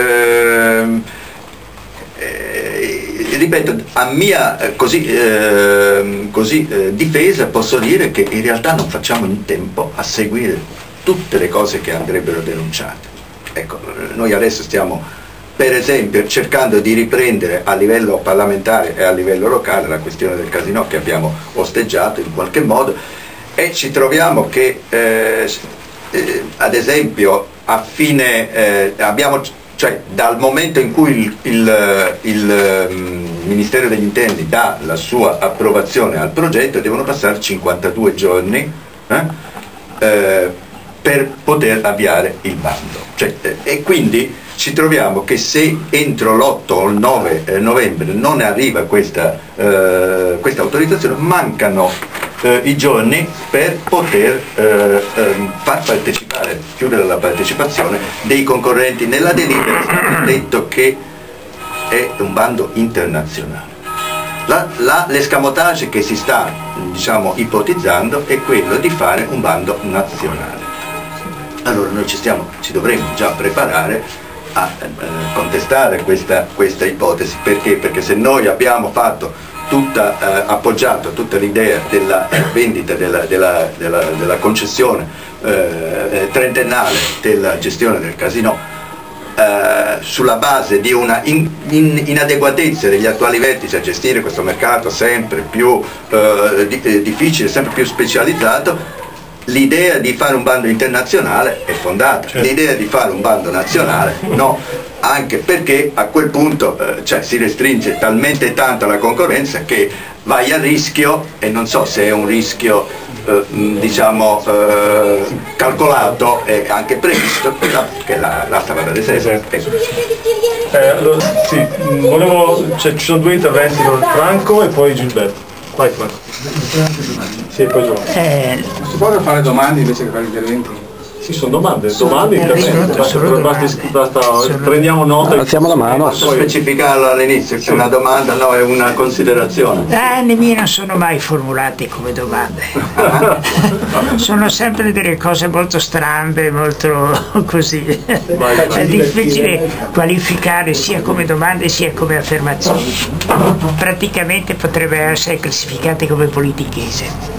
ripeto, a mia difesa posso dire che in realtà non facciamo in tempo a seguire tutte le cose che andrebbero denunciate. Ecco, noi adesso stiamo per esempio cercando di riprendere a livello parlamentare e a livello locale la questione del casinò che abbiamo osteggiato in qualche modo, e ci troviamo che ad esempio a fine cioè dal momento in cui il Ministero degli Interni dà la sua approvazione al progetto devono passare 52 giorni per poter avviare il bando, e quindi ci troviamo che se entro l'8 o il 9 novembre non arriva questa autorizzazione, mancano i giorni per poter far partecipare, chiudere la partecipazione dei concorrenti. Nella delibera è stato detto che è un bando internazionale. L'escamotage che si sta, diciamo, ipotizzando è quello di fare un bando nazionale. Allora noi ci dovremmo già preparare a contestare questa ipotesi. Perché? Perché se noi abbiamo appoggiato tutta l'idea della vendita della concessione trentennale della gestione del casinò sulla base di una inadeguatezza degli attuali vertici a gestire questo mercato sempre più difficile, sempre più specializzato, l'idea di fare un bando internazionale è fondata, certo. L'idea di fare un bando nazionale no, anche perché a quel punto si restringe talmente tanto la concorrenza che vai a rischio, e non so se è un rischio calcolato e anche previsto, che l'asta vada ad esempio. Allora, sì, ci sono due interventi, Franco e poi Gilberto. Vai Franco. Sì, poi si possono fare domande invece che fare interventi? Sì, sono domande, basta, prendiamo nota. Alziamo la mano. Posso specificarlo all'inizio, se è una domanda no, è una considerazione. Le mie non sono mai formulate come domande. Sono sempre delle cose molto strambe, molto così. È difficile qualificare sia come domande sia come affermazioni. Praticamente potrebbero essere classificate come politichese.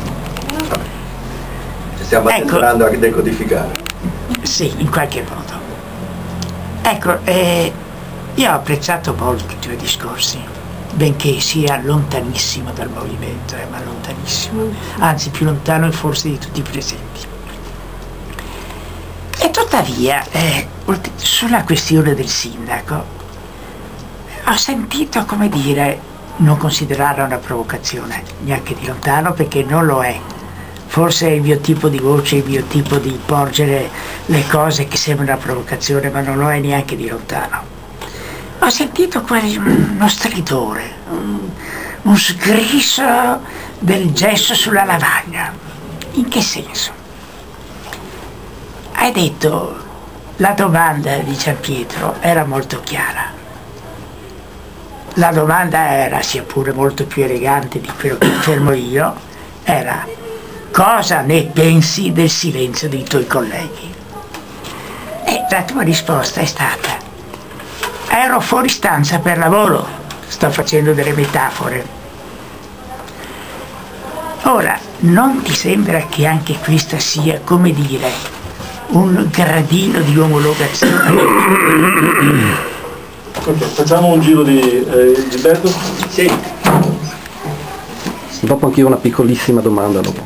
Stiamo andando a decodificare. Sì, in qualche modo. Ecco, io ho apprezzato molto i tuoi discorsi, benché sia lontanissimo dal movimento, ma lontanissimo, anzi più lontano forse di tutti i presenti. E tuttavia, sulla questione del sindaco, ho sentito, come dire, non considerarla una provocazione, neanche di lontano, perché non lo è. Forse è il mio tipo di voce, il mio tipo di porgere le cose che sembra una provocazione, ma non lo è neanche di lontano. Ho sentito quasi uno stridore, un sgriso del gesso sulla lavagna. In che senso? Hai detto, La domanda di Gianpietro era molto chiara. La domanda era, sia pure molto più elegante di quello che affermo io, era: cosa ne pensi del silenzio dei tuoi colleghi? E la tua risposta è stata: ero fuori stanza per lavoro. Sto facendo delle metafore. Ora, non ti sembra che anche questa sia, come dire, un gradino di omologazione? Okay, facciamo un giro di Gilberto? Sì. Dopo anch'io una piccolissima domanda dopo.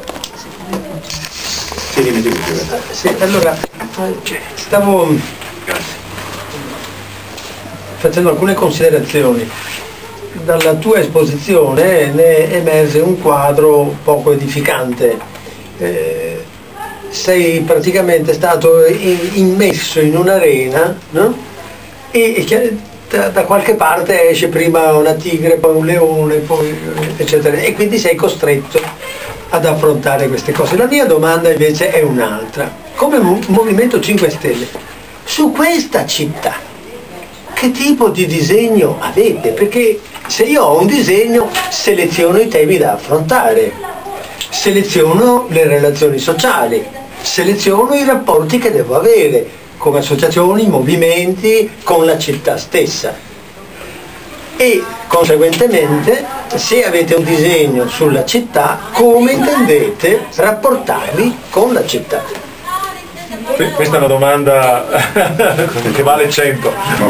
Sì, allora, stavo facendo alcune considerazioni. Dalla tua esposizione ne emerge un quadro poco edificante. Sei praticamente stato immesso in un'arena, no? E da qualche parte esce prima una tigre, poi un leone, poi eccetera, e quindi sei costretto ad affrontare queste cose. La mia domanda invece è un'altra. Come Movimento 5 Stelle, su questa città, che tipo di disegno avete? Perché se io ho un disegno, seleziono i temi da affrontare, seleziono le relazioni sociali, seleziono i rapporti che devo avere come associazioni, movimenti, con la città stessa. E conseguentemente, se avete un disegno sulla città, come intendete rapportarvi con la città? Questa è una domanda che vale 100.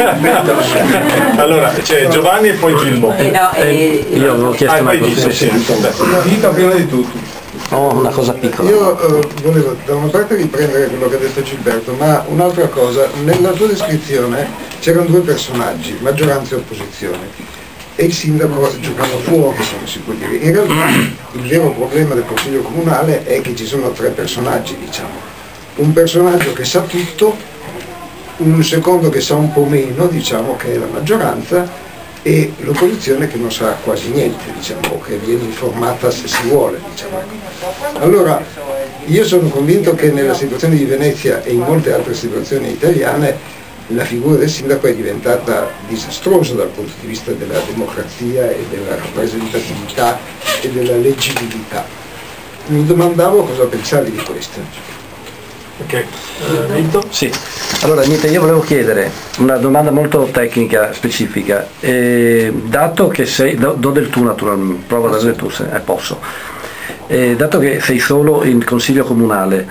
Allora, c'è Giovanni e poi Gilmo. Io avevo chiesto una cosa. Dico prima di tutto. Oh, una cosa piccola. Io volevo da una parte riprendere quello che ha detto Gilberto, ma un'altra cosa, nella tua descrizione c'erano due personaggi, maggioranza e opposizione, e il sindaco giocava fuori, se si può dire. In realtà il vero problema del Consiglio Comunale è che ci sono tre personaggi, diciamo. Un personaggio che sa tutto, un secondo che sa un po' meno, diciamo, che è la maggioranza, e l'opposizione che non sa quasi niente, diciamo, che viene informata se si vuole, diciamo. Allora, io sono convinto che nella situazione di Venezia e in molte altre situazioni italiane la figura del sindaco è diventata disastrosa dal punto di vista della democrazia e della rappresentatività e della leggibilità. Mi domandavo cosa pensavi di questo. Ok, Vito? Sì, allora niente, io volevo chiedere una domanda molto tecnica, specifica. Dato che sei, do del tu naturalmente, provo a dare del tu se posso. Dato che sei solo in consiglio comunale,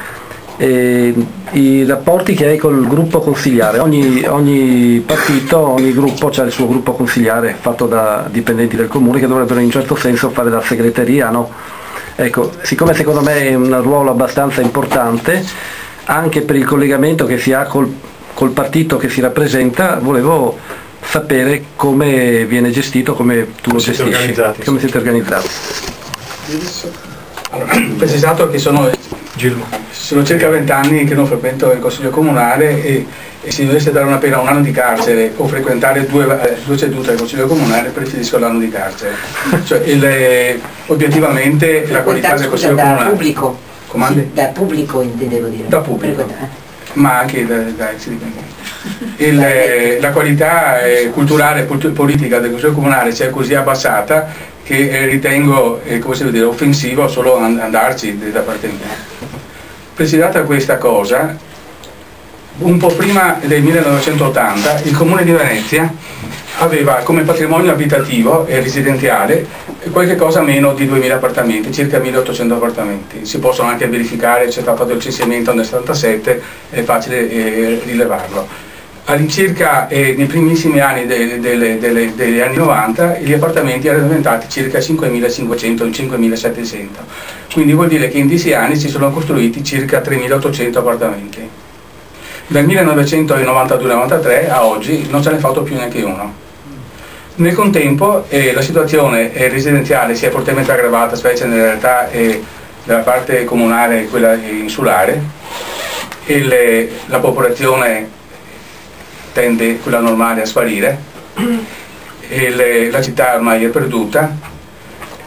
i rapporti che hai col gruppo consigliare, ogni partito, ogni gruppo ha il suo gruppo consigliare fatto da dipendenti del comune che dovrebbero in un certo senso fare da segreteria, no? Ecco, siccome secondo me è un ruolo abbastanza importante anche per il collegamento che si ha col partito che si rappresenta, volevo sapere come viene gestito, come tu lo gestisci, come siete organizzati. Allora, precisato che sono circa 20 anni che non frequento il Consiglio Comunale e se dovesse dare una pena a un anno di carcere o frequentare due sedute del Consiglio Comunale, preferisco l'anno di carcere. Cioè, obiettivamente la qualità del Consiglio Comunale. Pubblico. Comandi? Da pubblico intendevo dire. Da pubblico, ma anche da ex dipendenti. La qualità culturale e politica del Consiglio Comunale si è così abbassata che ritengo come si deve dire, offensivo solo andarci da parte mia. Presidata questa cosa, un po' prima del 1980 il Comune di Venezia aveva come patrimonio abitativo e residenziale qualche cosa meno di 2000 appartamenti, circa 1800 appartamenti. Si possono anche verificare, c'è stato il censimento nel 77, è facile rilevarlo. All'incirca nei primissimi anni degli anni 90 gli appartamenti erano diventati circa 5.500, 5.700, quindi vuol dire che in 10 anni si sono costruiti circa 3.800 appartamenti. Dal 1992-93 a oggi non ce n'è fatto più neanche uno. Nel contempo la situazione residenziale si è fortemente aggravata, specie nella realtà della parte comunale, quella insulare, e la popolazione tende, quella normale, a sparire, e la città ormai è perduta,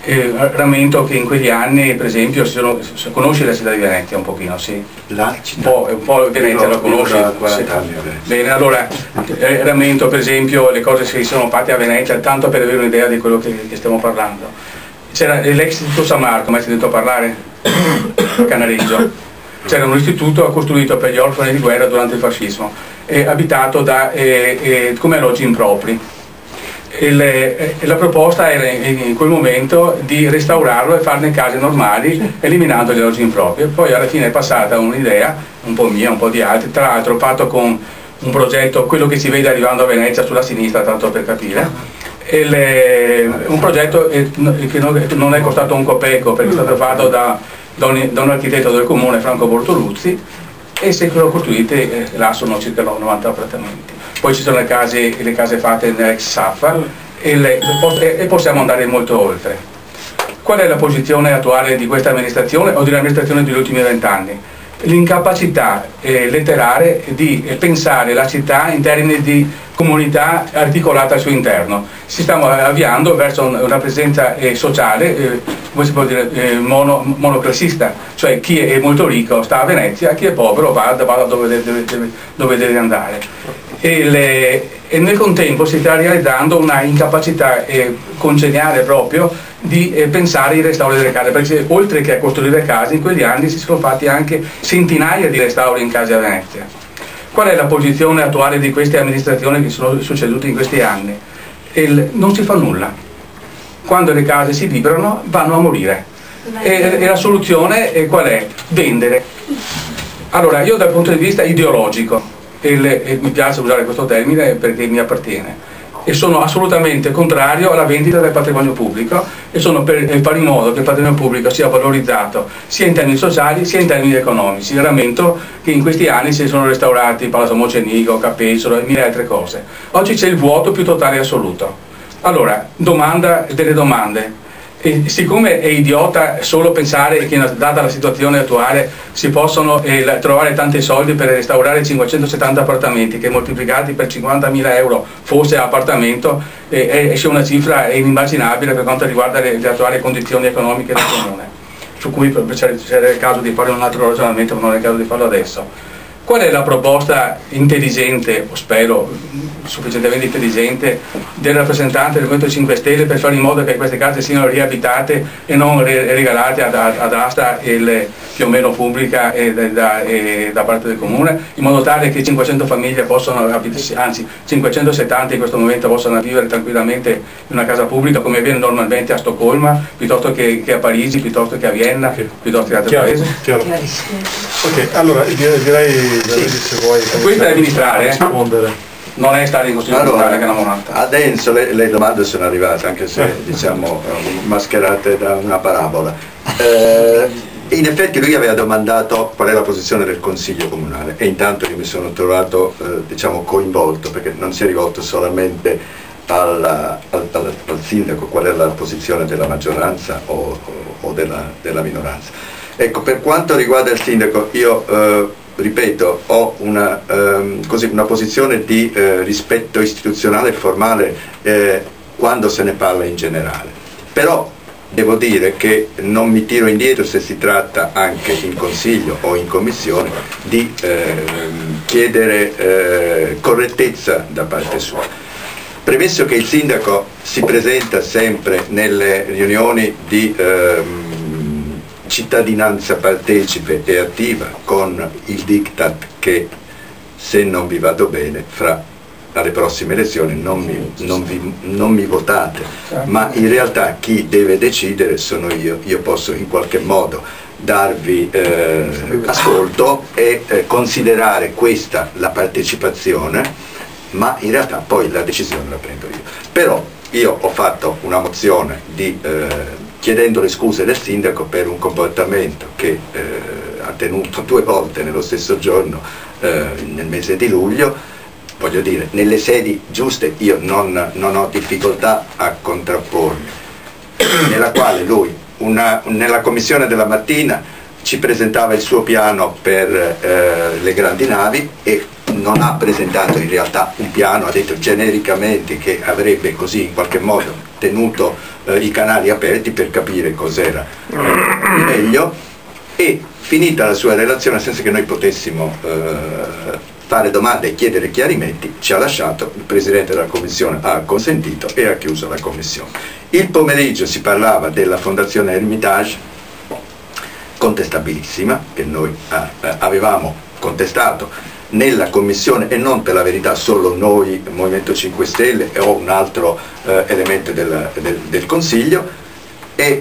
Rammento che in quegli anni, per esempio, conosci la città di Venezia un pochino, sì? La città? Un po' Venezia la conosci? 40 anni. Bene, allora rammento per esempio le cose che si sono fatte a Venezia, tanto per avere un'idea di quello che stiamo parlando. C'era l'ex istituto San Marco, mai sentito parlare? A Canareggio. C'era un istituto costruito per gli orfani di guerra durante il fascismo, abitato come alloggi impropri. La proposta era in quel momento di restaurarlo e farne case normali, eliminando gli alloggi impropri. E poi alla fine è passata un'idea, un po' mia, un po' di altri, tra l'altro fatto con un progetto, quello che si vede arrivando a Venezia sulla sinistra, tanto per capire, un progetto che non è costato un copecco, perché è stato fatto da un architetto del comune, Franco Bortoluzzi, e si sono costruiti, là sono circa 90 appartamenti. Poi ci sono le case fatte nell'ex Saffa e possiamo andare molto oltre. Qual è la posizione attuale di questa amministrazione o dell'amministrazione degli ultimi 20 anni? L'incapacità letterale di pensare la città in termini di comunità articolata al suo interno. Si stiamo avviando verso una presenza sociale, come si può dire, monoclassista, cioè chi è molto ricco sta a Venezia, chi è povero va dove deve andare. E nel contempo si sta realizzando una incapacità congeniale proprio di pensare ai restauri delle case, perché oltre che a costruire case in quegli anni si sono fatti anche centinaia di restauri in case a Venezia. Qual è la posizione attuale di queste amministrazioni che sono succedute in questi anni? Non si fa nulla. Quando le case si vibrano vanno a morire. E la soluzione qual è? Vendere. Allora, io dal punto di vista ideologico, e mi piace usare questo termine perché mi appartiene, e sono assolutamente contrario alla vendita del patrimonio pubblico e sono per fare in modo che il patrimonio pubblico sia valorizzato sia in termini sociali sia in termini economici. Rammento che in questi anni si sono restaurati Palazzo Mocenigo, Capesolo e mille altre cose. Oggi c'è il vuoto più totale e assoluto. Allora, domanda delle domande. E siccome è idiota solo pensare che data la situazione attuale si possono trovare tanti soldi per restaurare 570 appartamenti che moltiplicati per 50.000 euro fosse appartamento, esce una cifra inimmaginabile per quanto riguarda le attuali condizioni economiche del comune, su cui c'era il caso di fare un altro ragionamento, ma non è il caso di farlo adesso. Qual è la proposta intelligente, o spero sufficientemente intelligente, del rappresentante del Movimento 5 Stelle per fare in modo che queste case siano riabitate e non regalate ad asta più o meno pubblica da parte del Comune, in modo tale che 500 famiglie possano, anzi 570 in questo momento possano vivere tranquillamente in una casa pubblica come avviene normalmente a Stoccolma, piuttosto che a Parigi, piuttosto che a Vienna, piuttosto che a altri paesi? Ok, allora direi se vuoi questo è amministrare, non è stare in costituzione comunale che è una monata. Adesso le domande sono arrivate, anche se diciamo mascherate da una parabola. In effetti lui aveva domandato qual è la posizione del Consiglio Comunale e intanto io mi sono trovato diciamo coinvolto, perché non si è rivolto solamente al sindaco qual è la posizione della maggioranza o della minoranza. Ecco, per quanto riguarda il sindaco, io ripeto, ho una posizione di rispetto istituzionale e formale quando se ne parla in generale. Però devo dire che non mi tiro indietro se si tratta anche in Consiglio o in Commissione di chiedere correttezza da parte sua. Premesso che il sindaco si presenta sempre nelle riunioni di cittadinanza partecipe e attiva con il diktat che se non vi vado bene alle prossime elezioni non mi votate, ma in realtà chi deve decidere sono io posso in qualche modo darvi ascolto e considerare questa la partecipazione, ma in realtà poi la decisione la prendo io. Però io ho fatto una mozione chiedendo le scuse del sindaco per un comportamento che ha tenuto 2 volte nello stesso giorno nel mese di luglio. Voglio dire, nelle sedi giuste io non ho difficoltà a contrappormi, nella quale lui nella commissione della mattina ci presentava il suo piano per le grandi navi e non ha presentato in realtà un piano, ha detto genericamente che avrebbe così in qualche modo tenuto i canali aperti per capire cos'era meglio, e finita la sua relazione, senza che noi potessimo fare domande e chiedere chiarimenti, ci ha lasciato, il Presidente della Commissione ha consentito e ha chiuso la Commissione. Il pomeriggio si parlava della Fondazione Hermitage, contestabilissima, che noi avevamo contestato nella Commissione, e non per la verità solo noi, Movimento 5 Stelle o un altro elemento del Consiglio, e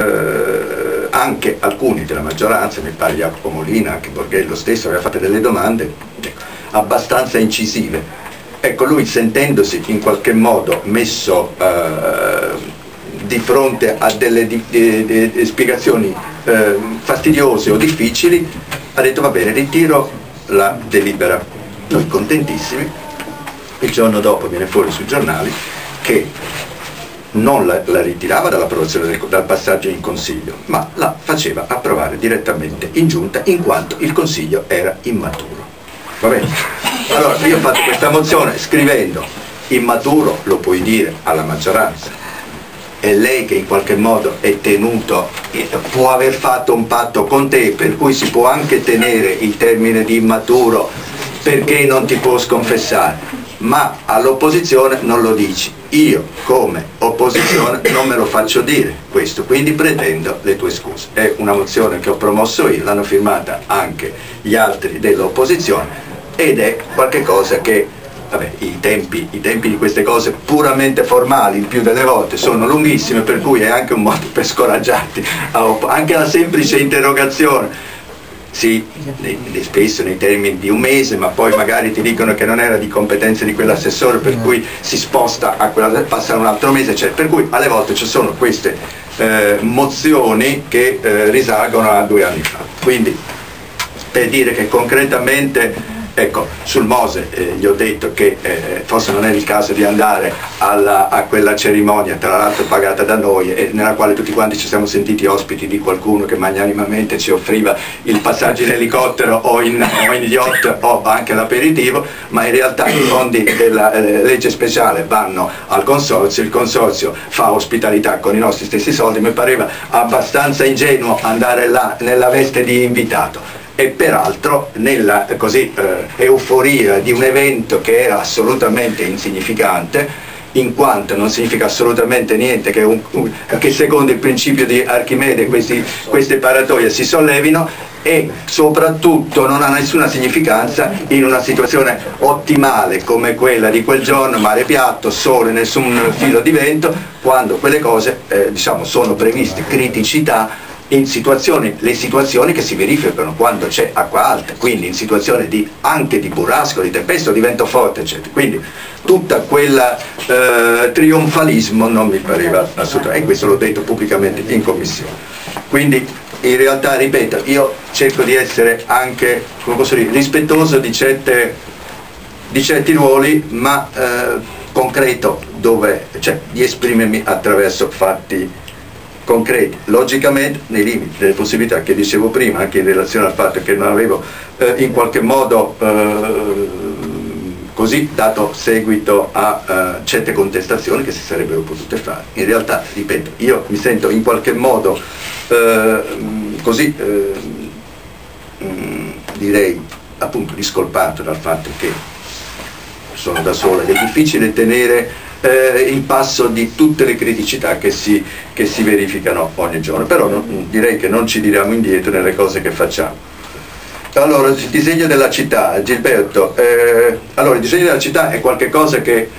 anche alcuni della maggioranza, mi pare Jacopo Molina, anche Borghello stesso, aveva fatto delle domande abbastanza incisive. Ecco, lui, sentendosi in qualche modo messo di fronte a delle spiegazioni fastidiose o difficili, ha detto va bene, ritiro la delibera. Noi contentissimi, il giorno dopo viene fuori sui giornali che non la ritirava dall'approvazione, dal passaggio in Consiglio, ma la faceva approvare direttamente in Giunta, in quanto il Consiglio era immaturo. Va bene? Allora io ho fatto questa mozione scrivendo: immaturo lo puoi dire alla maggioranza, è lei che in qualche modo è tenuto, può aver fatto un patto con te, per cui si può anche tenere il termine di immaturo perché non ti può sconfessare, ma all'opposizione non lo dici. Io come opposizione non me lo faccio dire questo, quindi pretendo le tue scuse. È una mozione che ho promosso io, l'hanno firmata anche gli altri dell'opposizione, ed è qualcosa che, vabbè, i tempi di queste cose puramente formali il più delle volte sono lunghissime, per cui è anche un modo per scoraggiarti, anche la semplice interrogazione. Sì, spesso nei termini di un mese, ma poi magari ti dicono che non era di competenza di quell'assessore, per cui si sposta a quella, passa un altro mese, eccetera. Per cui alle volte ci sono queste mozioni che risalgono a 2 anni fa. Quindi, per dire che concretamente, ecco, sul Mose gli ho detto che forse non è il caso di andare a quella cerimonia, tra l'altro pagata da noi, e nella quale tutti quanti ci siamo sentiti ospiti di qualcuno che magnanimamente ci offriva il passaggio in elicottero o in yacht o anche l'aperitivo, ma in realtà i fondi della legge speciale vanno al Consorzio, il Consorzio fa ospitalità con i nostri stessi soldi. Mi pareva abbastanza ingenuo andare là nella veste di invitato, e peraltro nella euforia di un evento che era assolutamente insignificante, in quanto non significa assolutamente niente che secondo il principio di Archimede queste paratoie si sollevino, e soprattutto non ha nessuna significanza in una situazione ottimale come quella di quel giorno, mare piatto, sole, nessun filo di vento, quando quelle cose sono previste criticità in le situazioni che si verificano quando c'è acqua alta, quindi in situazioni anche di burrasco, di tempesta, di vento forte, eccetera. Quindi tutta quella trionfalismo non mi pareva assolutamente, e questo l'ho detto pubblicamente in Commissione. Quindi in realtà, ripeto, io cerco di essere anche, come posso dire, rispettoso di certi ruoli, ma concreto, di esprimermi attraverso fatti concreti, logicamente nei limiti delle possibilità che dicevo prima, anche in relazione al fatto che non avevo in qualche modo così dato seguito a certe contestazioni che si sarebbero potute fare. In realtà, ripeto, io mi sento in qualche modo direi appunto discolpato dal fatto che sono da sola ed è difficile tenere il passo di tutte le criticità che si verificano ogni giorno, però direi che non ci tiriamo indietro nelle cose che facciamo. Allora, il disegno della città, Gilberto, allora il disegno della città è qualcosa che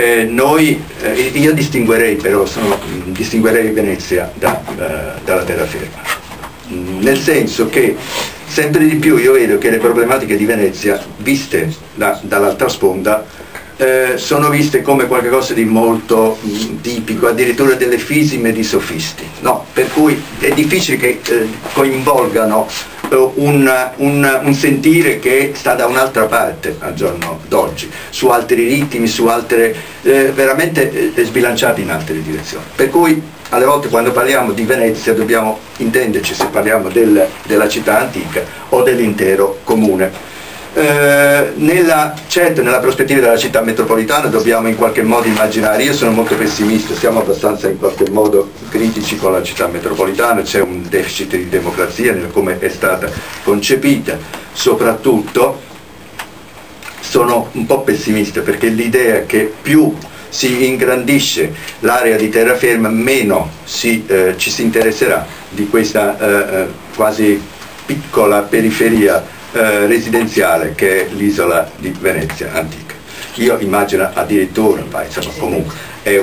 io distinguerei Venezia dalla terraferma, nel senso che sempre di più io vedo che le problematiche di Venezia, viste dall'altra sponda, sono viste come qualcosa di molto tipico, addirittura delle fisime di sofisti, no? Per cui è difficile che coinvolgano un sentire che sta da un'altra parte al giorno d'oggi, su altri ritmi, su altre, veramente sbilanciati in altre direzioni. Per cui alle volte quando parliamo di Venezia dobbiamo intenderci se parliamo della città antica o dell'intero comune. Certo, nella prospettiva della città metropolitana dobbiamo in qualche modo immaginare, io sono molto pessimista, siamo abbastanza in qualche modo critici con la città metropolitana, c'è un deficit di democrazia nel come è stata concepita, soprattutto sono un po' pessimista perché l'idea che più si ingrandisce l'area di terraferma meno ci si interesserà di questa quasi piccola periferia residenziale che è l'isola di Venezia antica. Io immagino addirittura, insomma, comunque è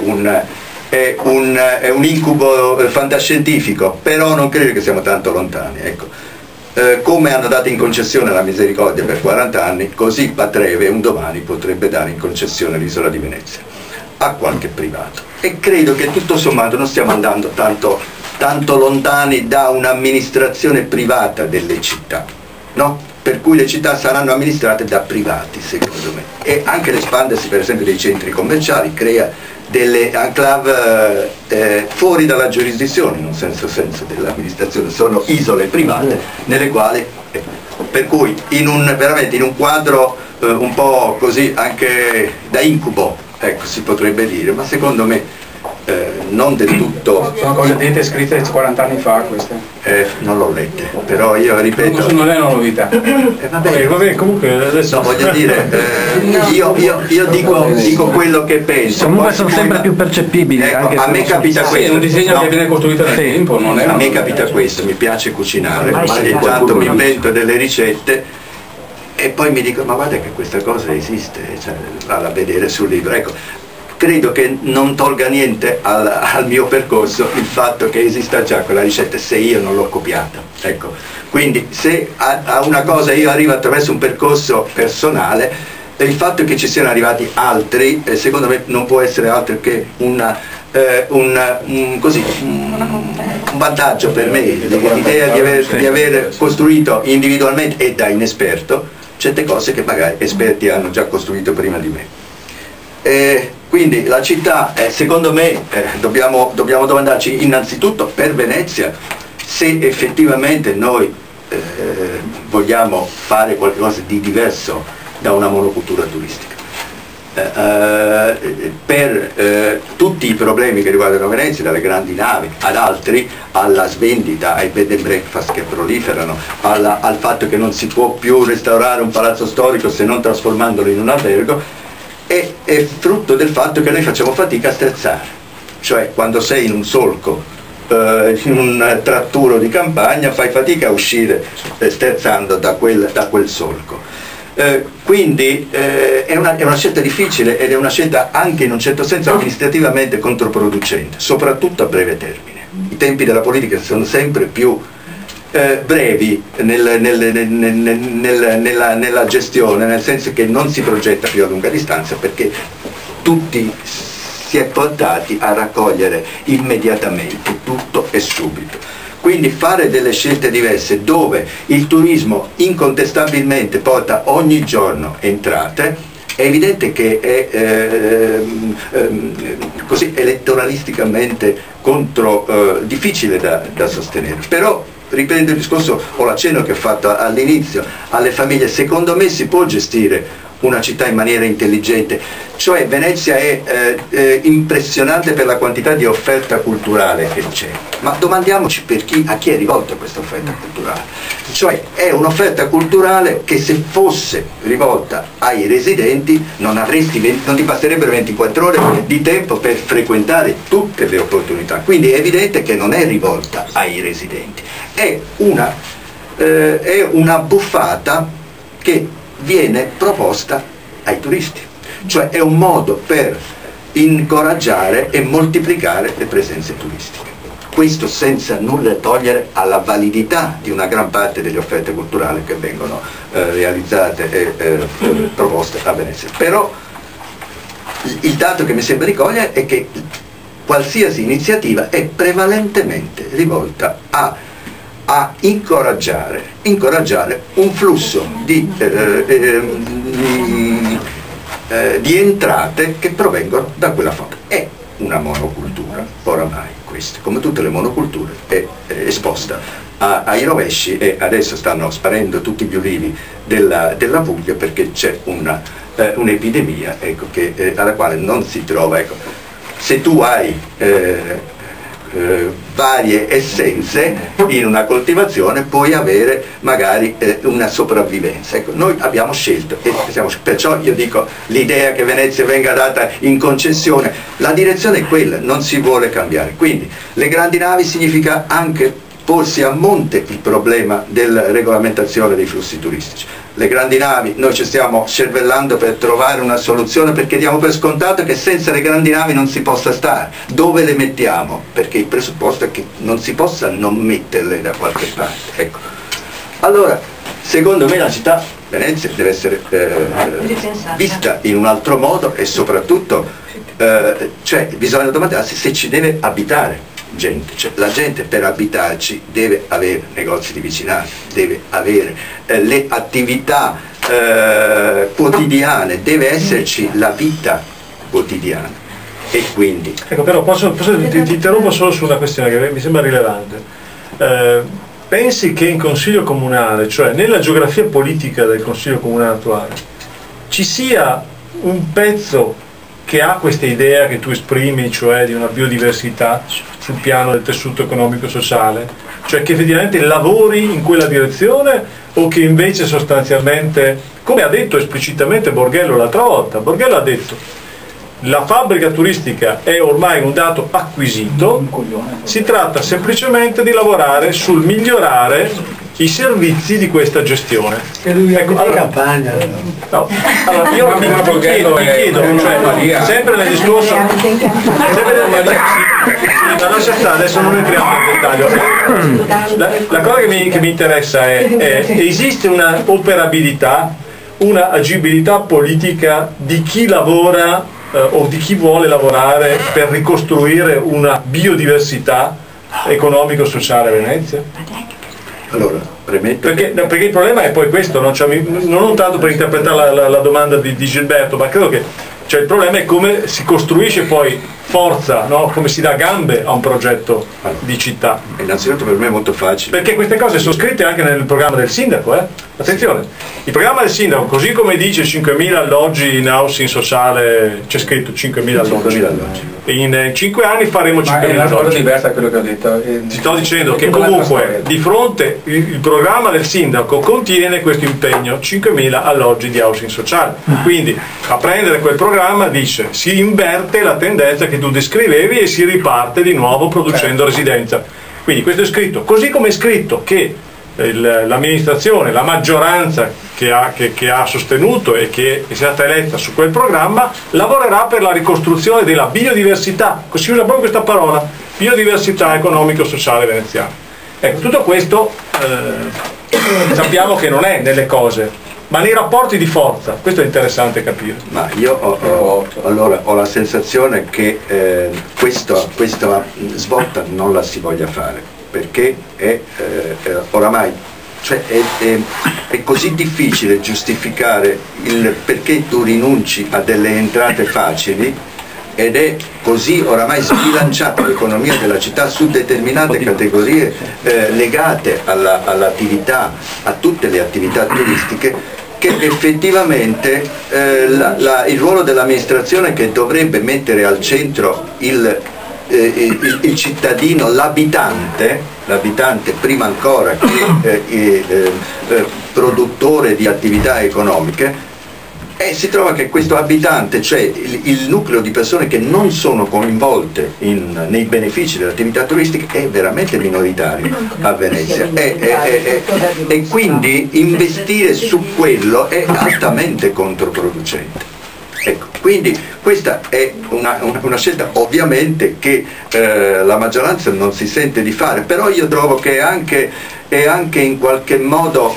un incubo fantascientifico, però non credo che siamo tanto lontani, ecco. Come hanno dato in concessione la Misericordia per 40 anni, così a Treve un domani potrebbe dare in concessione l'isola di Venezia a qualche privato, e credo che tutto sommato non stiamo andando tanto lontani da un'amministrazione privata delle città, no? Per cui le città saranno amministrate da privati, secondo me, e anche l'espandersi per esempio dei centri commerciali crea delle enclave fuori dalla giurisdizione, in un senso dell'amministrazione, sono isole private nelle quali, per cui veramente in un quadro un po' così anche da incubo, ecco, si potrebbe dire, ma secondo me non del tutto. Sono cose dette scritte 40 anni fa queste? Non l'ho lette, però io ripeto. Non è una novità. Vabbè, comunque adesso. No, voglio dire, io dico quello che penso. Comunque sono sempre più percepibili. Ecco, anche a me capita questo. È un disegno che viene costruito nel tempo, non è. A me capita questo, mi piace cucinare, intanto mi invento delle ricette e poi mi dico, ma guarda che questa cosa esiste, cioè, vado a vedere sul libro. Ecco, credo che non tolga niente al mio percorso il fatto che esista già quella ricetta se io non l'ho copiata. Ecco. Quindi se a una cosa io arrivo attraverso un percorso personale, il fatto che ci siano arrivati altri, secondo me non può essere altro che un vantaggio per me, l'idea di aver costruito individualmente e da inesperto certe cose che magari esperti hanno già costruito prima di me. Quindi la città, secondo me, dobbiamo domandarci innanzitutto per Venezia se effettivamente noi vogliamo fare qualcosa di diverso da una monocultura turistica. Per tutti i problemi che riguardano Venezia, dalle grandi navi ad altri, alla svendita, ai bed and breakfast che proliferano, al fatto che non si può più restaurare un palazzo storico se non trasformandolo in un albergo, è frutto del fatto che noi facciamo fatica a sterzare, cioè quando sei in un solco, in un tratturo di campagna, fai fatica a uscire sterzando da quel solco. Quindi è una scelta difficile ed è una scelta anche in un certo senso amministrativamente controproducente, soprattutto a breve termine. I tempi della politica sono sempre più brevi nella gestione, nel senso che non si progetta più a lunga distanza perché tutti si è portati a raccogliere immediatamente tutto e subito. Quindi fare delle scelte diverse dove il turismo incontestabilmente porta ogni giorno entrate è evidente che è così elettoralisticamente difficile da sostenere. Però riprendo il discorso o l'accenno che ho fatto all'inizio alle famiglie, secondo me si può gestire una città in maniera intelligente, cioè Venezia è impressionante per la quantità di offerta culturale che c'è, ma domandiamoci a chi è rivolta questa offerta culturale, cioè è un'offerta culturale che se fosse rivolta ai residenti non ti basterebbero 24 ore di tempo per frequentare tutte le opportunità, quindi è evidente che non è rivolta ai residenti, è una buffata che viene proposta ai turisti, cioè è un modo per incoraggiare e moltiplicare le presenze turistiche. Questo senza nulla togliere alla validità di una gran parte delle offerte culturali che vengono realizzate e proposte a Venezia. Però il dato che mi sembra di cogliere è che qualsiasi iniziativa è prevalentemente rivolta a incoraggiare un flusso di entrate che provengono da quella fonte. È una monocultura, oramai questa, come tutte le monoculture, è esposta ai rovesci, e adesso stanno sparendo tutti gli ulivi della Puglia perché c'è un'epidemia, ecco, alla quale non si trova. Ecco. Se tu hai varie essenze in una coltivazione puoi avere magari una sopravvivenza. Ecco, noi abbiamo scelto, e perciò io dico, l'idea che Venezia venga data in concessione, la direzione è quella, non si vuole cambiare. Quindi le grandi navi significa anche porsi a monte il problema della regolamentazione dei flussi turistici. Le grandi navi, noi ci stiamo cervellando per trovare una soluzione, perché diamo per scontato che senza le grandi navi non si possa stare. Dove le mettiamo? Perché il presupposto è che non si possa non metterle da qualche parte. Ecco. Allora, secondo me la città Venezia deve essere vista in un altro modo, e soprattutto bisogna domandarsi se ci deve abitare gente. Cioè, la gente per abitarci deve avere negozi di vicinanza, deve avere le attività quotidiane, deve esserci la vita quotidiana. E quindi... Ecco, però ti interrompo solo su una questione che mi sembra rilevante. Pensi che in Consiglio Comunale, cioè nella geografia politica del Consiglio Comunale attuale, ci sia un pezzo che ha questa idea che tu esprimi, cioè di una biodiversità sul piano del tessuto economico-sociale, cioè che effettivamente lavori in quella direzione, o che invece sostanzialmente, come ha detto esplicitamente Borghello l'altra volta, Borghello ha detto la fabbrica turistica è ormai un dato acquisito, si tratta semplicemente di lavorare sul migliorare i servizi di questa gestione. E lui abita in campagna. No. Allora, io mi chiedo, cioè, sempre nel discorso, ma lascia stare, adesso non entriamo nel dettaglio. La cosa che mi interessa è esiste una operabilità, una agibilità politica di chi lavora o di chi vuole lavorare per ricostruire una biodiversità economico-sociale a Venezia? Allora, premetto perché il problema è poi questo, no? Cioè, non tanto per interpretare la domanda di Gilberto, ma credo che il problema è come si costruisce poi forza, no? Come si dà gambe a un progetto di città. Innanzitutto per me è molto facile. Perché queste cose sono scritte anche nel programma del sindaco, attenzione, il programma del sindaco, così come dice 5.000 alloggi in housing sociale, c'è scritto 5.000 alloggi. In 5 anni faremo 5.000 alloggi. È una cosa diversa da quello che ho detto. Ti sto dicendo che comunque di fronte il programma del sindaco contiene questo impegno, 5.000 alloggi di housing sociale. Quindi a prendere quel programma dice si inverte la tendenza che tu descrivevi e si riparte di nuovo producendo residenza. Quindi questo è scritto, così come è scritto che l'amministrazione, la maggioranza che ha sostenuto e che è stata eletta su quel programma lavorerà per la ricostruzione della biodiversità, si usa proprio questa parola, biodiversità economico-sociale veneziana. Ecco, tutto questo sappiamo che non è nelle cose, ma nei rapporti di forza. Questo è interessante capire. Ma io ho la sensazione che questa svolta non la si voglia fare, perché oramai è così difficile giustificare il perché tu rinunci a delle entrate facili, ed è così oramai sbilanciata l'economia della città su determinate categorie legate all'attività, a tutte le attività turistiche, che effettivamente il ruolo dell'amministrazione, che dovrebbe mettere al centro il cittadino, l'abitante prima ancora che produttore di attività economiche, e si trova che questo abitante, cioè il nucleo di persone che non sono coinvolte nei benefici dell'attività turistica, è veramente minoritario a Venezia, e quindi investire su quello è altamente controproducente. Ecco, quindi questa è una scelta ovviamente che la maggioranza non si sente di fare, però io trovo che è anche in qualche modo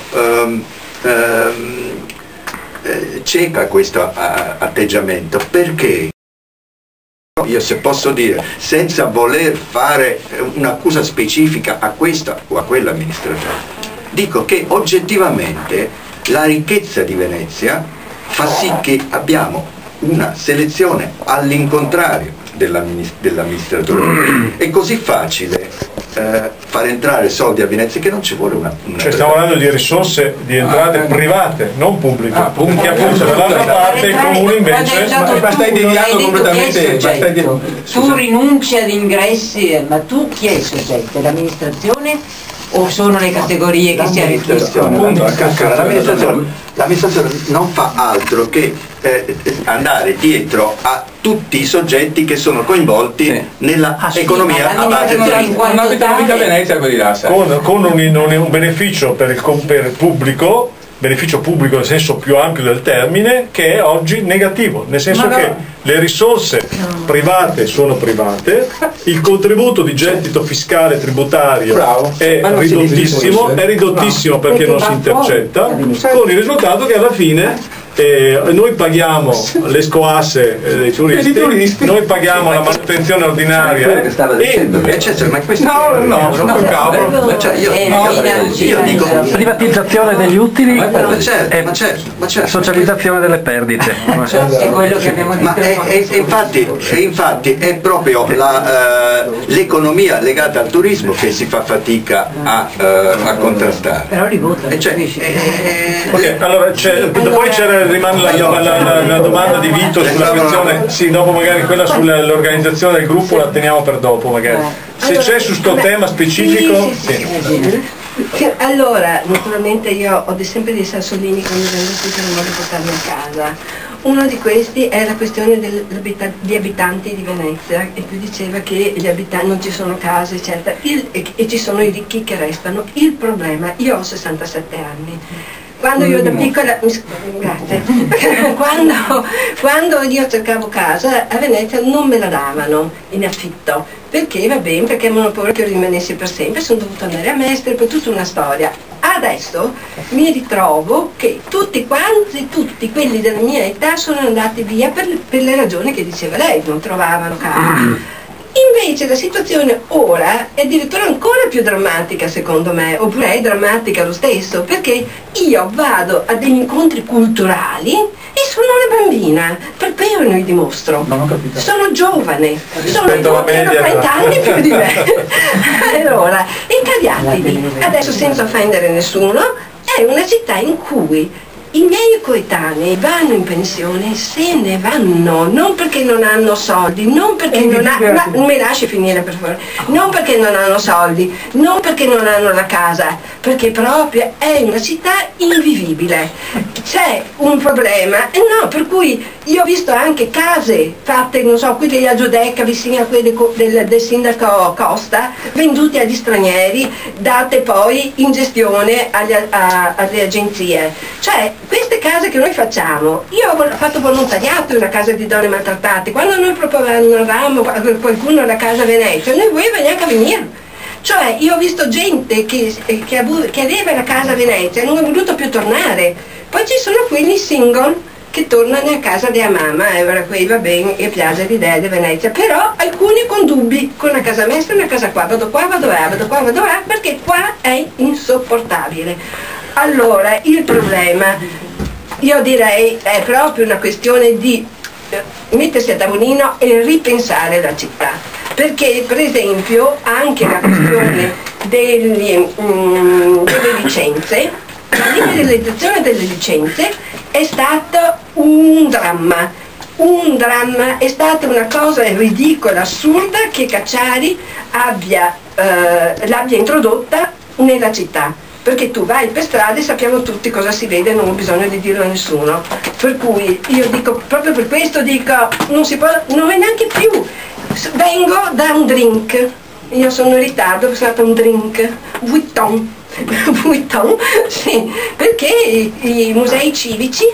cieca questo atteggiamento, perché io, se posso dire, senza voler fare un'accusa specifica a questa o a quell'amministrazione, dico che oggettivamente la ricchezza di Venezia fa sì che abbiamo una selezione all'incontrario dell'amministratore. È così facile far entrare soldi a Venezia, che non ci vuole una cioè stiamo parlando di risorse, di entrate private, non pubbliche, che appunto dall'altra parte il comune invece ma stai deviando completamente. Tu rinunci ad ingressi, ma tu chi è il soggetto? L'amministrazione o sono le categorie che si arricchiscono? L'amministrazione non fa altro che andare dietro a tutti i soggetti che sono coinvolti nella economia a base di Non abitano mica a Venezia quelli là, sai. con un beneficio per il pubblico, beneficio pubblico nel senso più ampio del termine, che è oggi negativo, nel senso che le risorse private sono private, il contributo di gettito fiscale tributario è ridottissimo perché non si intercetta, con il risultato che alla fine noi paghiamo le scoasse dei turisti, noi paghiamo la manutenzione ordinaria io dico privatizzazione degli utili e socializzazione delle perdite. È quello che abbiamo detto. Infatti è proprio l'economia legata al turismo che si fa fatica a contrastare. Però li vota. Allora poi rimane la domanda di Vito sulla questione, sì, dopo magari quella sull'organizzazione del gruppo la teniamo per dopo magari. Se c'è su sto tema specifico. Allora, naturalmente io ho sempre dei sassolini quando vengo qui che non voglio portarmi a casa. Uno di questi è la questione degli abitanti di Venezia, e qui diceva che gli abitanti non ci sono case, eccetera, e ci sono i ricchi che restano. Il problema, io ho 67 anni. Quando io da piccola, grazie, quando io cercavo casa a Venezia non me la davano in affitto, perché va bene, perché avevano paura che io rimanessi per sempre, sono dovuta andare a Mestre, poi tutta una storia. Adesso mi ritrovo che tutti quelli della mia età sono andati via per le ragioni che diceva lei, non trovavano casa. Invece la situazione ora è addirittura ancora più drammatica secondo me, oppure è drammatica lo stesso, perché io vado a degli incontri culturali e sono una bambina, per peo vi dimostro, sono giovane, hanno 30 anni più di me. Allora, Tagliatili, adesso senza offendere nessuno, è una città in cui i miei coetanei vanno in pensione, se ne vanno, non perché non hanno soldi, non perché non hanno, mi lasci finire per favore, non perché non hanno soldi, non perché non hanno la casa, perché proprio è una città invivibile. C'è un problema, no, per cui io ho visto anche case fatte, non so, qui degli Giudecca vicino a quelle del sindaco Costa, vendute agli stranieri, date poi in gestione alle agenzie. Cioè, queste case che noi facciamo, io ho fatto volontariato in una casa di donne maltrattate, quando noi proponevamo qualcuno alla casa Venezia, noi voleva neanche venire. Cioè, io ho visto gente che aveva la casa Venezia e non è voluto più tornare. Poi ci sono quelli single che tornano a casa della mamma, e ora qui va bene, e piace l'idea di Venezia, però alcuni con dubbi, con una casa Mestre e una casa qua, vado qua, vado là, perché qua è insopportabile. Allora, il problema, io direi, è proprio una questione di mettersi a tavolino e ripensare la città, perché per esempio anche la questione delle licenze, la liberalizzazione delle licenze è stato un dramma, è stata una cosa ridicola, assurda, che Cacciari l'abbia introdotta nella città. Perché tu vai per strada e sappiamo tutti cosa si vede, non ho bisogno di dirlo a nessuno. Per cui io dico, proprio per questo dico, non si può, non è neanche più. Vengo da un drink, io sono in ritardo, è stato un drink, Vuitton, sì, perché i musei civici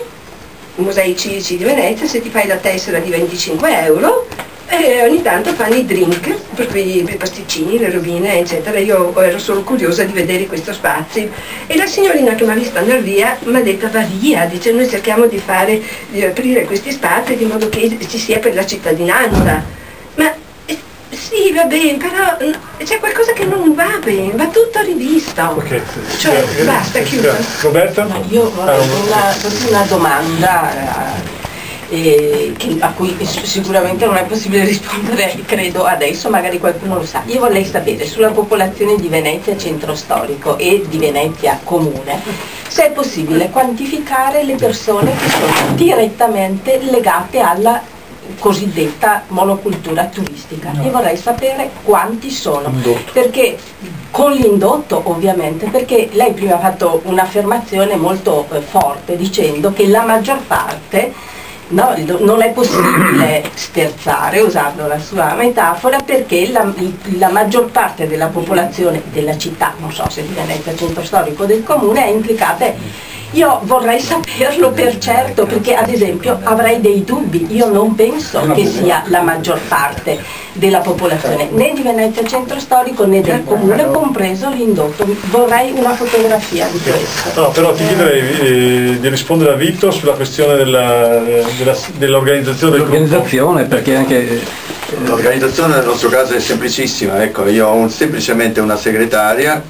di Venezia, se ti fai la tessera di 25 euro, ogni tanto fanno i drink, per cui i pasticcini, le rovine, eccetera. Io ero solo curiosa di vedere questo spazio e la signorina che mi ha vista andare via mi ha detto: va via, dice, noi cerchiamo di aprire questi spazi di modo che ci sia per la cittadinanza. Ma sì, va bene, però c'è qualcosa che non va bene, va tutto rivisto. Okay. Cioè, basta, chiudo. Roberta? Ma io ho una domanda. a cui sicuramente non è possibile rispondere, credo, adesso, magari qualcuno lo sa. Io vorrei sapere sulla popolazione di Venezia centro storico e di Venezia comune, se è possibile quantificare le persone che sono direttamente legate alla cosiddetta monocultura turistica, e vorrei sapere quanti sono, perché con l'indotto ovviamente, perché lei prima ha fatto un'affermazione molto forte dicendo che la maggior parte, no, non è possibile sterzare, usando la sua metafora, perché la maggior parte della popolazione della città, non so se di Venezia centro storico o del comune, è implicata. Io vorrei saperlo per certo, perché ad esempio avrei dei dubbi, io non penso che sia la maggior parte della popolazione, né di Venezia centro storico né del comune, compreso l'indotto. Vorrei una fotografia di questo. No, però ti chiederei di rispondere a Vito sulla questione dell'organizzazione del gruppo. Perché anche l'organizzazione nel nostro caso è semplicissima, ecco, io ho semplicemente una segretaria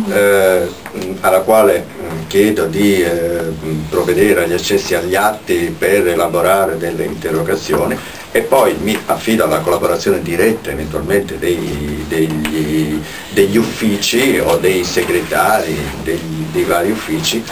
alla quale chiedo di provvedere agli accessi agli atti per elaborare delle interrogazioni, e poi mi affido alla collaborazione diretta eventualmente degli uffici o dei segretari dei vari uffici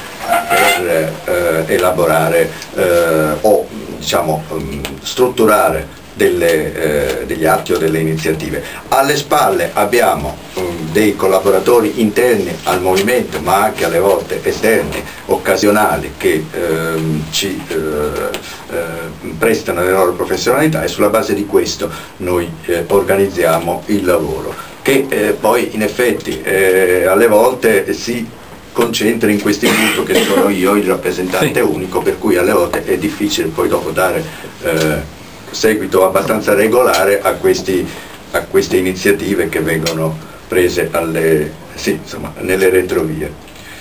per elaborare o diciamo strutturare degli atti o delle iniziative. Alle spalle abbiamo dei collaboratori interni al movimento, ma anche alle volte esterni, occasionali, che ci prestano le loro professionalità, e sulla base di questo noi organizziamo il lavoro, che poi in effetti alle volte si concentra in questi gruppi che sono io il rappresentante unico, per cui alle volte è difficile poi dopo dare seguito abbastanza regolare a queste iniziative che vengono prese nelle retrovie.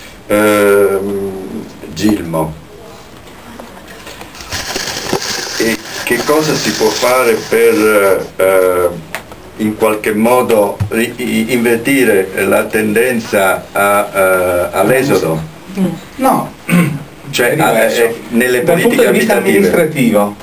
Gilmo, e che cosa si può fare per in qualche modo invertire la tendenza all'esodo? No, cioè nelle dal punto politiche di vista amministrativo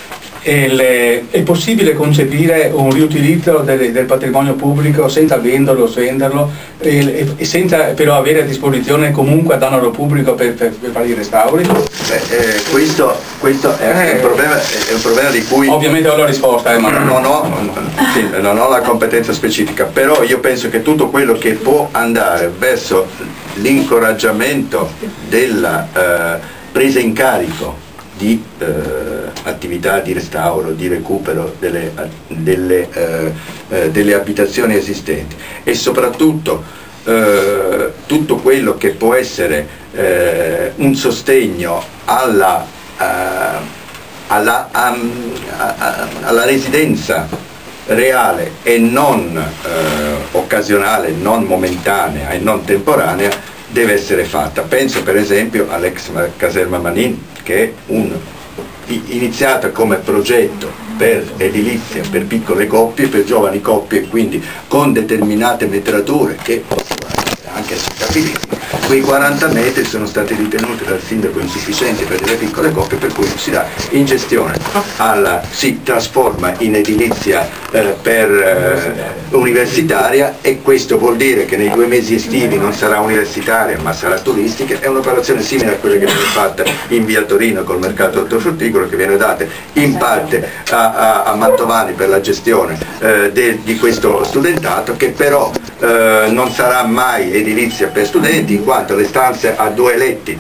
è possibile concepire un riutilizzo del patrimonio pubblico senza venderlo e senza però avere a disposizione comunque a danaro pubblico per fare i restauri? Questo è un problema di cui ovviamente ho la risposta, ma non ho la competenza specifica, però io penso che tutto quello che può andare verso l'incoraggiamento della presa in carico di attività di restauro, di recupero delle abitazioni esistenti, e soprattutto tutto quello che può essere un sostegno alla residenza reale e non occasionale, non momentanea e non temporanea, deve essere fatta. Penso per esempio all'ex caserma Manin, che è iniziata come progetto per edilizia, per piccole coppie, per giovani coppie, quindi con determinate metrature che possono essere anche stabilite. Quei 40 metri sono stati ritenuti dal sindaco insufficienti per delle piccole coppie, per cui si dà in gestione si trasforma in edilizia universitaria, e questo vuol dire che nei 2 mesi estivi non sarà universitaria ma sarà turistica. È un'operazione simile a quella che viene fatta in via Torino col mercato ortofrutticolo, che viene data in parte a Mantovani per la gestione di questo studentato, che però non sarà mai edilizia per studenti, in quanto le stanze a 2 letti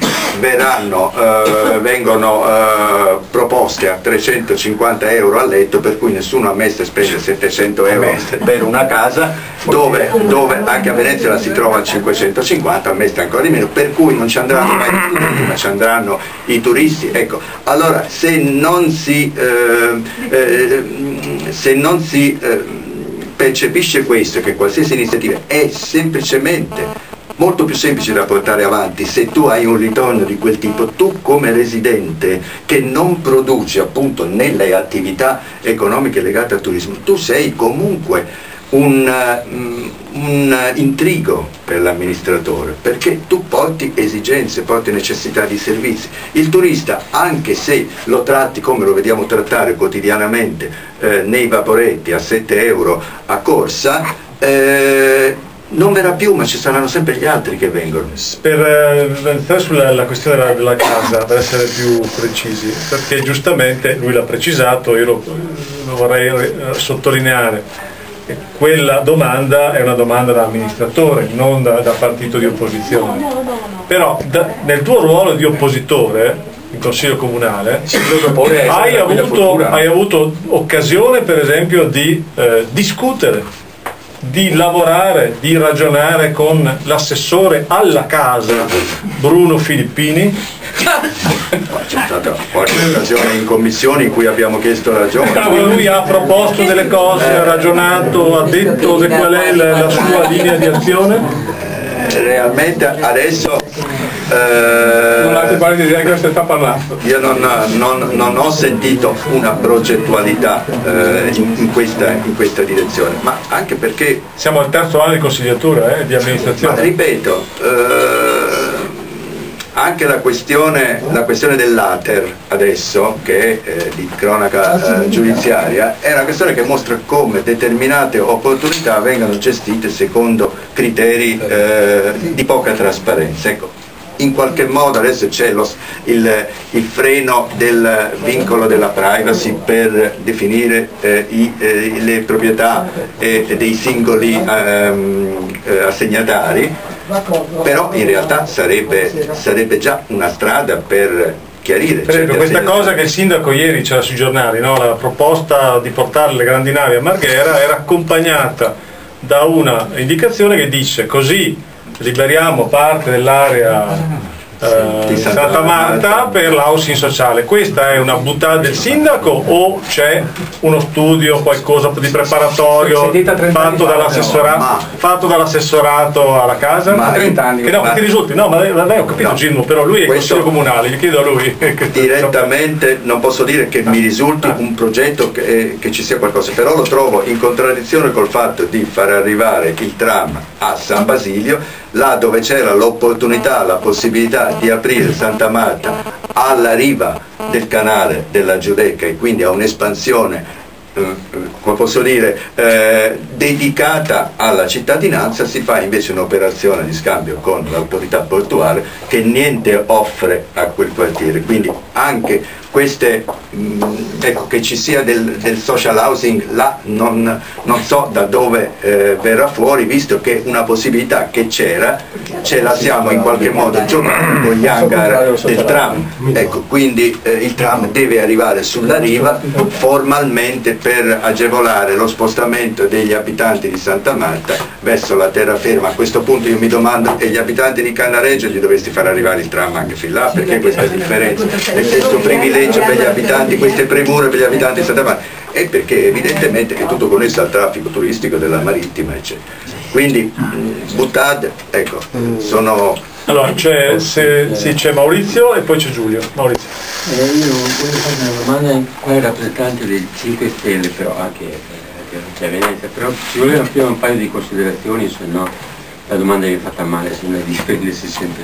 vengono proposte a 350 euro a letto, per cui nessuno a Mestre spende 700 euro per una casa, dove anche a Venezia la si trova a 550, a Mestre ancora di meno, per cui non ci andranno mai i studenti ma ci andranno i turisti. Ecco, allora se non si percepisce questo, che qualsiasi iniziativa è semplicemente molto più semplice da portare avanti se tu hai un ritorno di quel tipo, tu come residente che non produci appunto nelle attività economiche legate al turismo, tu sei comunque un intrigo per l'amministratore, perché tu porti esigenze, porti necessità di servizi. Il turista, anche se lo tratti come lo vediamo trattare quotidianamente nei vaporetti a 7 euro a corsa, non verrà più, ma ci saranno sempre gli altri che vengono. Per entrare sulla questione della casa, per essere più precisi, perché giustamente lui l'ha precisato, io lo vorrei sottolineare. Quella domanda è una domanda da amministratore, non da partito di opposizione. Però nel tuo ruolo di oppositore in Consiglio Comunale hai avuto occasione per esempio di discutere, di lavorare, di ragionare con l'assessore alla casa Bruno Filippini. C'è stata qualche occasione in commissioni in cui abbiamo chiesto ragione. Lui ha proposto delle cose, ha ragionato, ha detto qual è la sua linea di azione. Realmente adesso io non ho sentito una progettualità in questa direzione, ma anche perché siamo al terzo anno di consigliatura, di amministrazione. Ma ripeto, anche la questione dell'Ater adesso, che è di cronaca giudiziaria, è una questione che mostra come determinate opportunità vengano gestite secondo criteri di poca trasparenza. Ecco, in qualche modo adesso c'è il freno del vincolo della privacy per definire le proprietà dei singoli assegnatari, però in realtà sarebbe già una strada per chiarire. Per esempio, questa cosa che il sindaco ieri c'era sui giornali, no? La proposta di portare le grandi navi a Marghera era accompagnata da una indicazione che dice: così liberiamo parte dell'area di Santa Marta per l'housing sociale. Questa è una buttata del sindaco o c'è uno studio, qualcosa di preparatorio fatto dall'assessorato alla casa? Ma 30 anni. Che risulti, no, ma lei ho capito, Gilmo, però lui è il consiglio comunale, gli chiedo a lui. Direttamente non posso dire che mi risulti un progetto che ci sia qualcosa, però lo trovo in contraddizione col fatto di far arrivare il tram a San Basilio, là dove c'era l'opportunità, la possibilità di aprire Santa Marta alla riva del canale della Giudecca e quindi a un'espansione come posso dire, dedicata alla cittadinanza. Si fa invece un'operazione di scambio con l'autorità portuale che niente offre a quel quartiere, quindi anche queste, ecco, che ci sia del social housing là non so da dove verrà fuori, visto che una possibilità che c'era ce la siamo in qualche modo giocando con gli hangar del tram, ecco, quindi il tram deve arrivare sulla riva formalmente per agevolare lo spostamento degli abitanti di Santa Marta verso la terraferma. A questo punto io mi domando, e gli abitanti di Cannareggio gli dovresti far arrivare il tram anche fin là, perché questa differenza e questo privilegio per gli abitanti, queste premure per gli abitanti di Santa Marta? E perché evidentemente è tutto connesso al traffico turistico della marittima, eccetera. Quindi buttate, ecco, sono... Allora c'è Maurizio e poi c'è Giulio. Maurizio. Io voglio fare una domanda al rappresentante dei 5 Stelle, però anche c'è Venezia, però ci voleva prima un paio di considerazioni, se no la domanda è fatta male, sembra di spendersi sempre.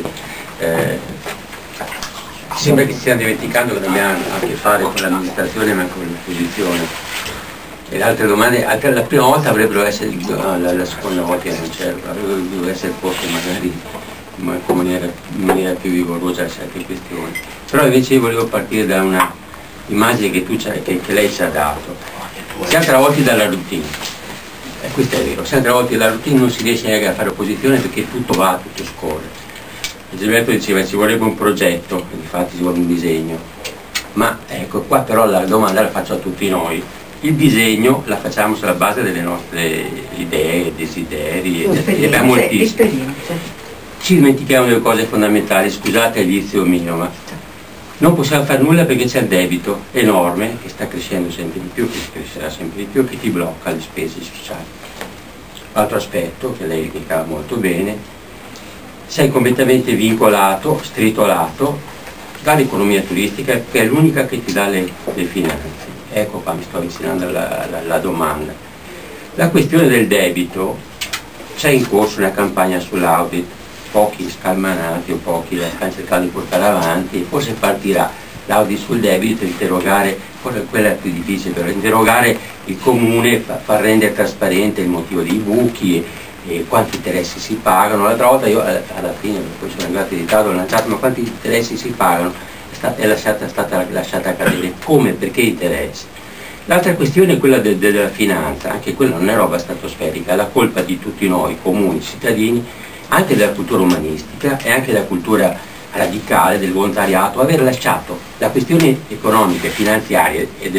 Sembra che si stia dimenticando che dobbiamo a che fare con l'amministrazione ma con l'opposizione. E le altre domande, la prima volta avrebbero essere, la seconda volta non c'era, avrebbero essere poste magari in maniera più vigorosa a certe questioni. Però invece io volevo partire da una immagine che lei ci ha dato. Siamo travolti dalla routine, questo è vero, siamo travolti dalla routine, non si riesce neanche a fare opposizione perché tutto va, tutto scorre. Gilberto diceva ci vorrebbe un progetto, infatti ci vuole un disegno, ma ecco qua però la domanda la faccio a tutti noi. Il disegno la facciamo sulla base delle nostre idee, desideri, abbiamo esperienze. Ci dimentichiamo delle cose fondamentali, scusate il vizio mio, ma non possiamo fare nulla perché c'è il debito enorme che sta crescendo sempre di più, che crescerà sempre di più, che ti blocca le spese sociali. Altro aspetto che lei indicava molto bene, sei completamente vincolato, stritolato dall'economia turistica, che è l'unica che ti dà le finanze. Ecco qua mi sto avvicinando alla domanda. La questione del debito, c'è in corso una campagna sull'audit, pochi scalmanati o pochi la stanno cercando di portare avanti, forse partirà l'audit sul debito, interrogare, forse quella è più difficile, però interrogare il comune, far rendere trasparente il motivo dei buchi e quanti interessi si pagano. L'altra volta io alla fine, poi sono arrivato in ritardo, ho lanciato, ma quanti interessi si pagano? È stata lasciata cadere, come, perché interessi? L'altra questione è quella della finanza, anche quella non è roba stratosferica, è la colpa di tutti noi, comuni, cittadini, anche della cultura umanistica e anche della cultura radicale del volontariato, aver lasciato la questione economica e finanziaria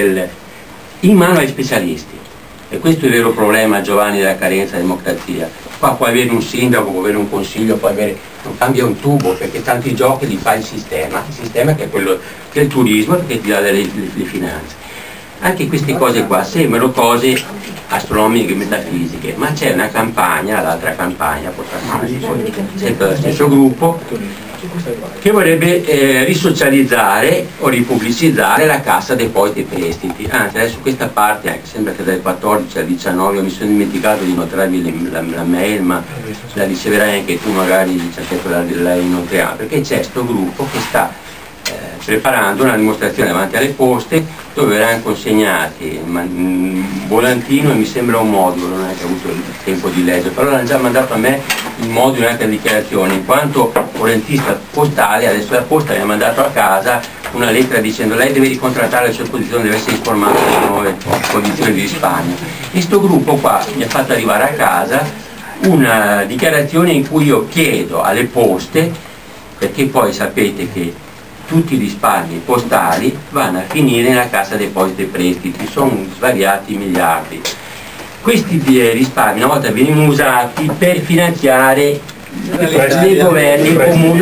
in mano ai specialisti. E questo è il vero problema, Giovanni, della carenza della democrazia. Qua puoi avere un sindaco, puoi avere un consiglio, puoi avere, non cambia un tubo, perché tanti giochi li fa il sistema che è quello che è il turismo, perché ti dà le finanze. Anche queste cose qua sembrano cose astronomiche e metafisiche, ma c'è una campagna, l'altra campagna, sempre dallo stesso gruppo, che vorrebbe risocializzare o ripubblicizzare la Cassa Depositi e Prestiti. Anzi, adesso questa parte, anche sembra che dal 14 al 19, mi sono dimenticato di notarvi la mail, ma la riceverai anche tu, magari l'hai inoltrata, perché c'è questo gruppo che sta preparando una dimostrazione davanti alle poste dove verranno consegnati un volantino e mi sembra un modulo, non è che ho avuto il tempo di leggere, però l'hanno già mandato a me il modulo e anche la dichiarazione, in quanto volantista postale. Adesso la posta mi ha mandato a casa una lettera dicendo lei deve ricontrattare le sue posizioni, deve essere informato delle nuove condizioni di risparmio. E sto gruppo qua mi ha fatto arrivare a casa una dichiarazione in cui io chiedo alle poste, perché poi sapete che tutti i risparmi postali vanno a finire nella Cassa Depositi e Prestiti, sono svariati miliardi. Questi risparmi una volta venivano usati per finanziare dei governi, i comuni,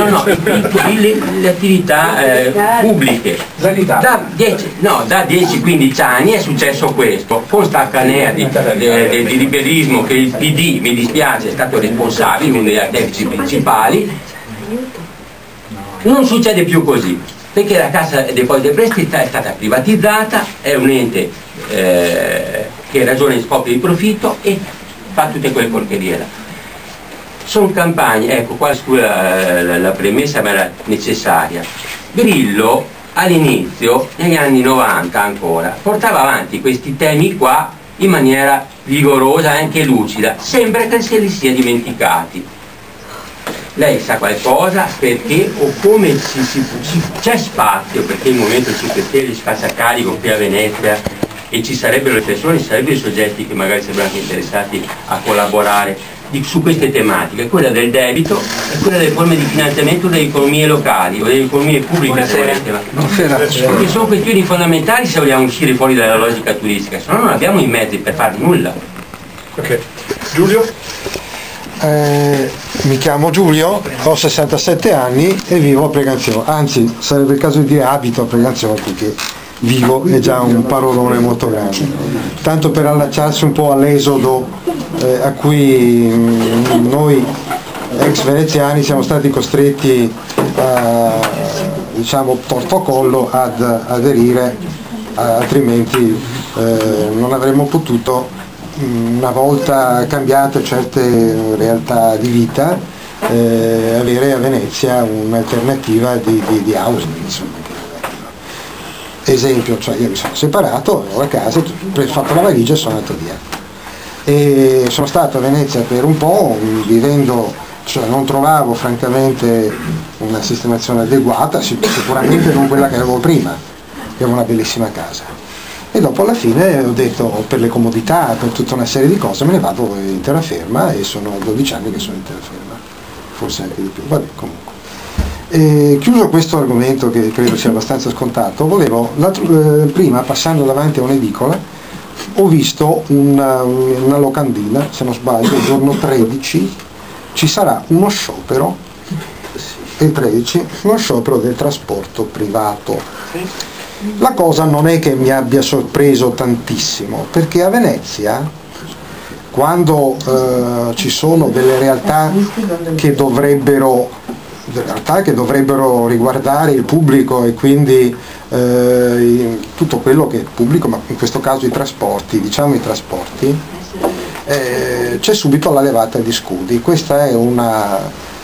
le attività pubbliche. Da 10-15 anni è successo questo, con sta canea di liberismo che il PD, mi dispiace, è stato responsabile, uno dei deficit principali. Non succede più così, perché la Cassa Depositi e Prestiti è stata privatizzata, è un ente che ragiona in scopi di profitto e fa tutte quelle porcherie là. Sono campagne, ecco qua la premessa ma era necessaria. Grillo all'inizio, negli anni 90 ancora, portava avanti questi temi qua in maniera vigorosa e anche lucida, sembra che se li sia dimenticati. Lei sa qualcosa perché o come c'è spazio, perché il Movimento 5 Stelle si faccia carico qui a Venezia e ci sarebbero le persone, ci sarebbero i soggetti che magari sembrano anche interessati a collaborare su queste tematiche, quella del debito e quella delle forme di finanziamento delle economie locali o delle economie pubbliche, perché sono questioni fondamentali se vogliamo uscire fuori dalla logica turistica, se no non abbiamo i mezzi per fare nulla. Ok, Giulio? Mi chiamo Giulio, ho 67 anni e vivo a Preganziano, anzi sarebbe il caso di dire abito a Preganziano perché vivo è già un parolone molto grande, tanto per allacciarsi un po' all'esodo a cui noi ex veneziani siamo stati costretti diciamo tortocollo ad aderire, altrimenti non avremmo potuto, una volta cambiate certe realtà di vita, avere a Venezia un'alternativa di housing, insomma. Esempio, cioè io mi sono separato, ho la casa, ho fatto la valigia e sono andato via. E sono stato a Venezia per un po', vivendo, cioè non trovavo francamente una sistemazione adeguata, sicuramente non quella che avevo prima, che avevo una bellissima casa. E dopo alla fine ho detto, per le comodità, per tutta una serie di cose, me ne vado in terraferma e sono 12 anni che sono in terraferma, forse anche di più, vabbè comunque. E chiuso questo argomento che credo sia abbastanza scontato, volevo, prima passando davanti a un'edicola, ho visto una locandina, se non sbaglio, il giorno 13 ci sarà uno sciopero, il 13, uno sciopero del trasporto privato. La cosa non è che mi abbia sorpreso tantissimo, perché a Venezia, quando ci sono delle realtà che dovrebbero riguardare il pubblico e quindi tutto quello che è pubblico, ma in questo caso i trasporti, c'è subito la levata di scudi. Questa è uno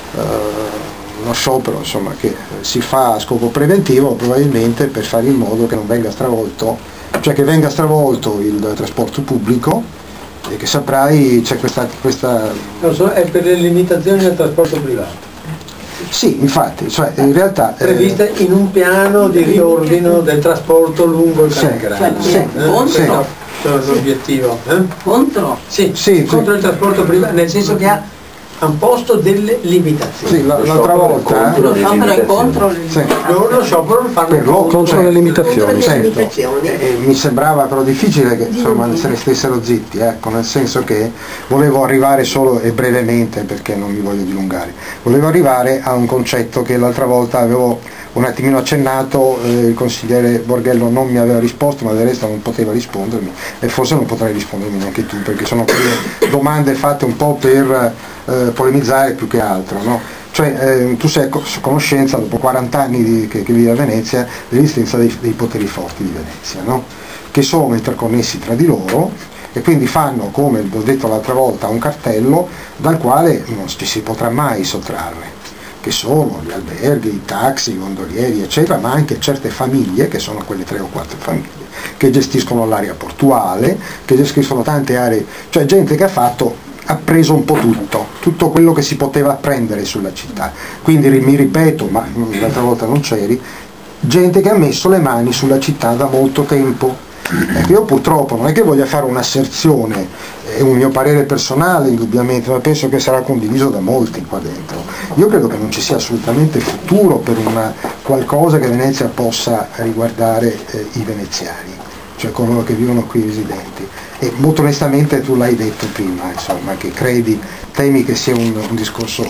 sciopero, insomma, che si fa a scopo preventivo, probabilmente per fare in modo che non venga stravolto, cioè che venga stravolto il trasporto pubblico, e che saprai c'è questa... Non so, è per le limitazioni del trasporto privato. Sì, infatti, cioè in realtà... Prevista in un piano di riordino del trasporto lungo il canale grande. L'obiettivo. Contro? Sì, contro il trasporto privato, nel senso che ha un posto delle limitazioni. Sì, l'altra volta... Lo sciopero è contro le limitazioni. Lo sciopero fanno contro le limitazioni. Mi sembrava però difficile che insomma se ne stessero zitti, ecco, nel senso che volevo arrivare solo, e brevemente perché non mi voglio dilungare, volevo arrivare a un concetto che l'altra volta avevo un attimino accennato, il consigliere Borghello non mi aveva risposto, ma del resto non poteva rispondermi, e forse non potrai rispondermi neanche tu, perché sono quelle domande fatte un po' per polemizzare più che altro, no? Cioè tu sei a conoscenza, dopo 40 anni che vivi a Venezia, dell'esistenza dei poteri forti di Venezia, no? Che sono interconnessi tra di loro, e quindi fanno, come ho detto l'altra volta, un cartello dal quale non ci si potrà mai sottrarre, che sono gli alberghi, i taxi, i gondolieri, eccetera, ma anche certe famiglie, che sono quelle 3 o 4 famiglie, che gestiscono l'area portuale, che gestiscono tante aree, cioè gente che ha preso un po' tutto quello che si poteva prendere sulla città. Quindi mi ripeto, ma l'altra volta non c'eri, gente che ha messo le mani sulla città da molto tempo. Ecco, io purtroppo non è che voglia fare un'asserzione, è un mio parere personale indubbiamente, ma penso che sarà condiviso da molti qua dentro. Io credo che non ci sia assolutamente futuro per qualcosa che Venezia possa riguardare i veneziani, cioè coloro che vivono qui residenti. E molto onestamente tu l'hai detto prima, insomma, che temi che sia un discorso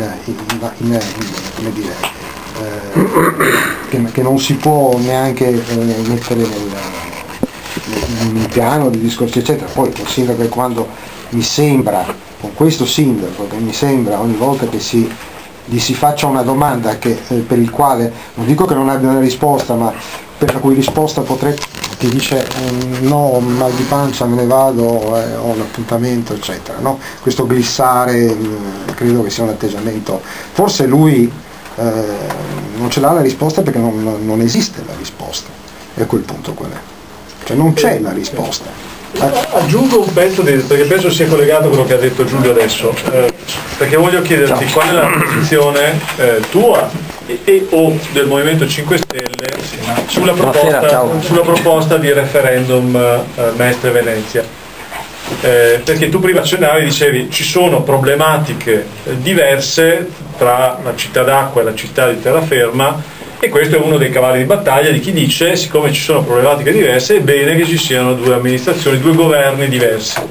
come dire, che non si può neanche mettere nel piano di discorsi eccetera. Poi il sindaco, quando mi sembra, con questo sindaco, che mi sembra ogni volta che gli si faccia una domanda per il quale, non dico che non abbia una risposta, ma per la cui risposta ti dice no, mal di pancia, me ne vado, ho un appuntamento, eccetera, no? Questo glissare credo che sia un atteggiamento, forse lui non ce l'ha la risposta perché non esiste la risposta, e a quel punto qual è? Cioè non c'è la risposta. Aggiungo un pezzo perché penso sia collegato a quello che ha detto Giulio adesso, perché voglio chiederti qual è la posizione tua o del Movimento 5 Stelle sulla proposta di referendum Mestre Venezia. Perché tu prima accennavi, dicevi ci sono problematiche diverse tra la città d'acqua e la città di terraferma, e questo è uno dei cavalli di battaglia di chi dice, siccome ci sono problematiche diverse, è bene che ci siano 2 amministrazioni, 2 governi diversi.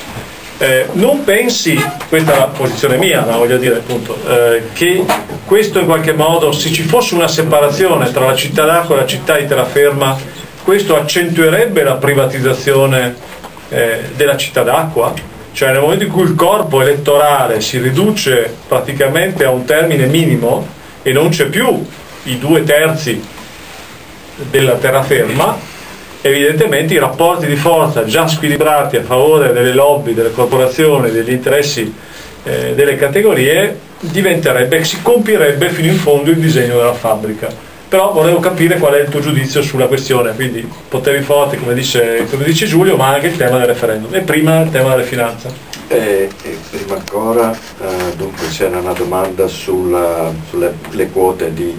Non pensi, questa è la posizione mia, ma voglio dire appunto, che questo in qualche modo, se ci fosse una separazione tra la città d'acqua e la città di terraferma, questo accentuerebbe la privatizzazione della città d'acqua? Cioè nel momento in cui il corpo elettorale si riduce praticamente a un termine minimo e non c'è più i 2/3 della terraferma, evidentemente i rapporti di forza già squilibrati a favore delle lobby, delle corporazioni, degli interessi delle categorie, si compirebbe fino in fondo il disegno della fabbrica. Però volevo capire qual è il tuo giudizio sulla questione, quindi poteri forti come dice Giulio, ma anche il tema del referendum, e prima il tema delle finanze. Prima ancora, dunque c'era una domanda sulle quote di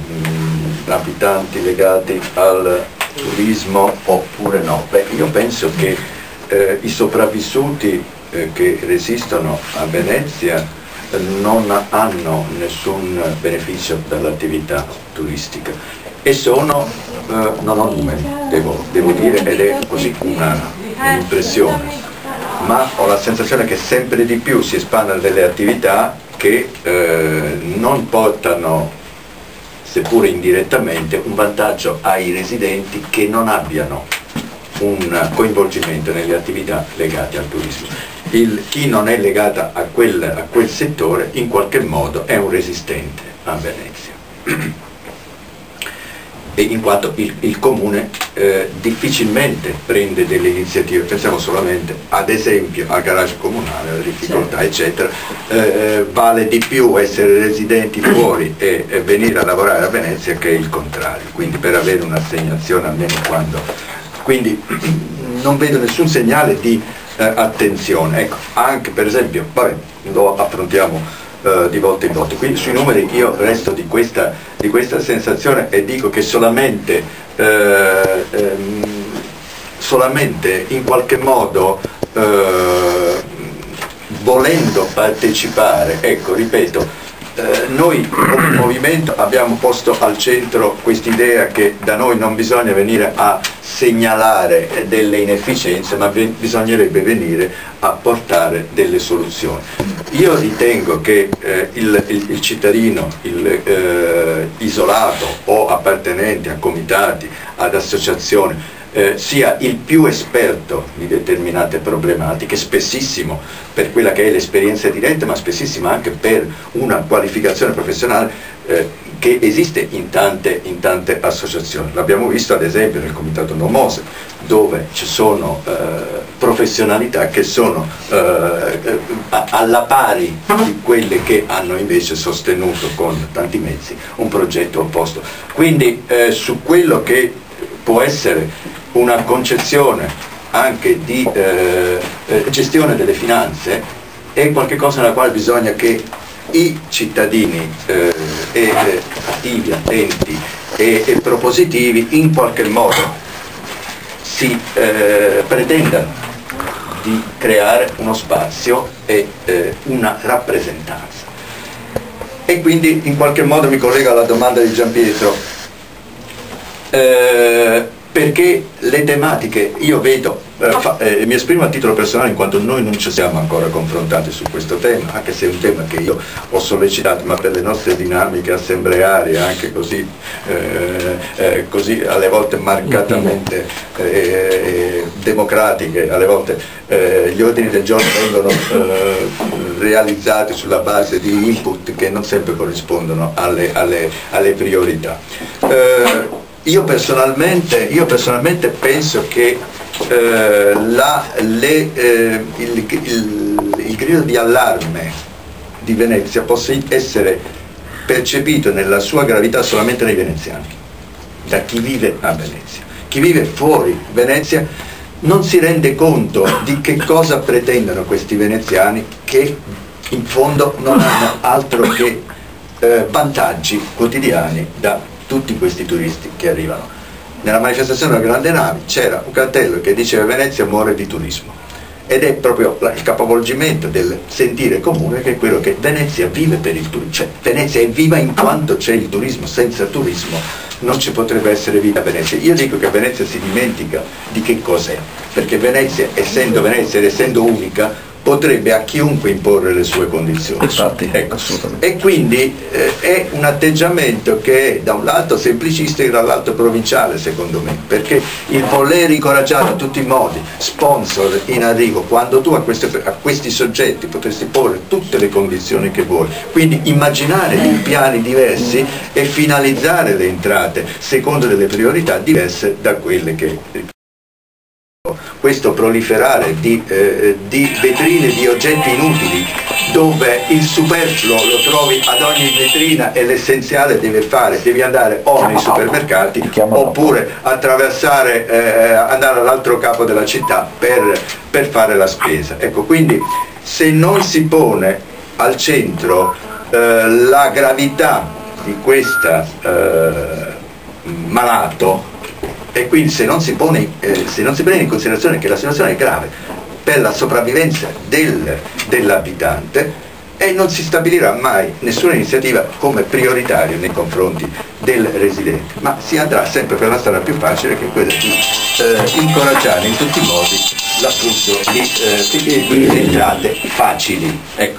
abitanti legati al turismo oppure no. Beh, io penso che i sopravvissuti che resistono a Venezia non hanno nessun beneficio dall'attività turistica e sono, non ho numeri, devo dire, ed è così un'impressione, ma ho la sensazione che sempre di più si espandano delle attività che non portano, seppure indirettamente, un vantaggio ai residenti che non abbiano un coinvolgimento nelle attività legate al turismo. Chi non è legato a quel settore in qualche modo è un resistente a Venezia. in quanto il comune difficilmente prende delle iniziative. Pensiamo solamente ad esempio al garage comunale, alle difficoltà eccetera. Vale di più essere residenti fuori e venire a lavorare a Venezia che il contrario, quindi per avere un'assegnazione almeno quando. Quindi non vedo nessun segnale di attenzione. Ecco, anche per esempio, vabbè, lo affrontiamo di volta in volta. Quindi sui numeri io resto di questa sensazione e dico che solamente in qualche modo volendo partecipare, ecco, ripeto, noi come movimento abbiamo posto al centro quest'idea che da noi non bisogna venire a segnalare delle inefficienze, ma bisognerebbe venire a portare delle soluzioni. Io ritengo che il cittadino isolato o appartenente a comitati, ad associazioni, sia il più esperto di determinate problematiche, spessissimo per quella che è l'esperienza diretta, ma spessissimo anche per una qualificazione professionale che esiste in tante associazioni. L'abbiamo visto ad esempio nel Comitato Nomose, dove ci sono professionalità che sono alla pari di quelle che hanno invece sostenuto con tanti mezzi un progetto opposto. Quindi su quello che può essere una concezione anche di gestione delle finanze è qualcosa nella quale bisogna che i cittadini attivi, attenti e propositivi in qualche modo si pretendano di creare uno spazio e una rappresentanza. E quindi in qualche modo mi collego alla domanda di Gianpietro, perché le tematiche, io vedo, mi esprimo a titolo personale in quanto noi non ci siamo ancora confrontati su questo tema, anche se è un tema che io ho sollecitato, ma per le nostre dinamiche assemblearie, anche così alle volte marcatamente democratiche, alle volte gli ordini del giorno vengono realizzati sulla base di input che non sempre corrispondono alle priorità. Io personalmente penso che il grido di allarme di Venezia possa essere percepito nella sua gravità solamente dai veneziani, da chi vive a Venezia. Chi vive fuori Venezia non si rende conto di che cosa pretendono questi veneziani, che in fondo non hanno altro che vantaggi quotidiani da tutti questi turisti che arrivano. Nella manifestazione della Grande Nave c'era un cartello che diceva Venezia muore di turismo, ed è proprio il capovolgimento del sentire comune, che è quello che Venezia vive per il turismo, cioè Venezia è viva in quanto c'è il turismo. Senza turismo non ci potrebbe essere vita a Venezia. Io dico che Venezia si dimentica di che cos'è, perché Venezia ed essendo unica, potrebbe a chiunque imporre le sue condizioni. Infatti, ecco. E quindi è un atteggiamento che è da un lato semplicistico e dall'altro provinciale, secondo me, perché il voler incoraggiare a tutti i modi sponsor in arrivo, quando tu a questi soggetti potresti porre tutte le condizioni che vuoi, quindi immaginare dei piani diversi e finalizzare le entrate secondo delle priorità diverse da quelle che... Questo proliferare di vetrine di oggetti inutili, dove il superfluo lo trovi ad ogni vetrina e l'essenziale devi andare o nei supermercati oppure attraversare, andare all'altro capo della città per fare la spesa. Ecco, quindi se non si pone al centro la gravità di questo malato, e quindi se non si prende in considerazione che la situazione è grave per la sopravvivenza dell'abitante, e non si stabilirà mai nessuna iniziativa come prioritaria nei confronti del residente, ma si andrà sempre per la strada più facile, che è quella di incoraggiare in tutti i modi l'afflusso di entrate facili. Ecco.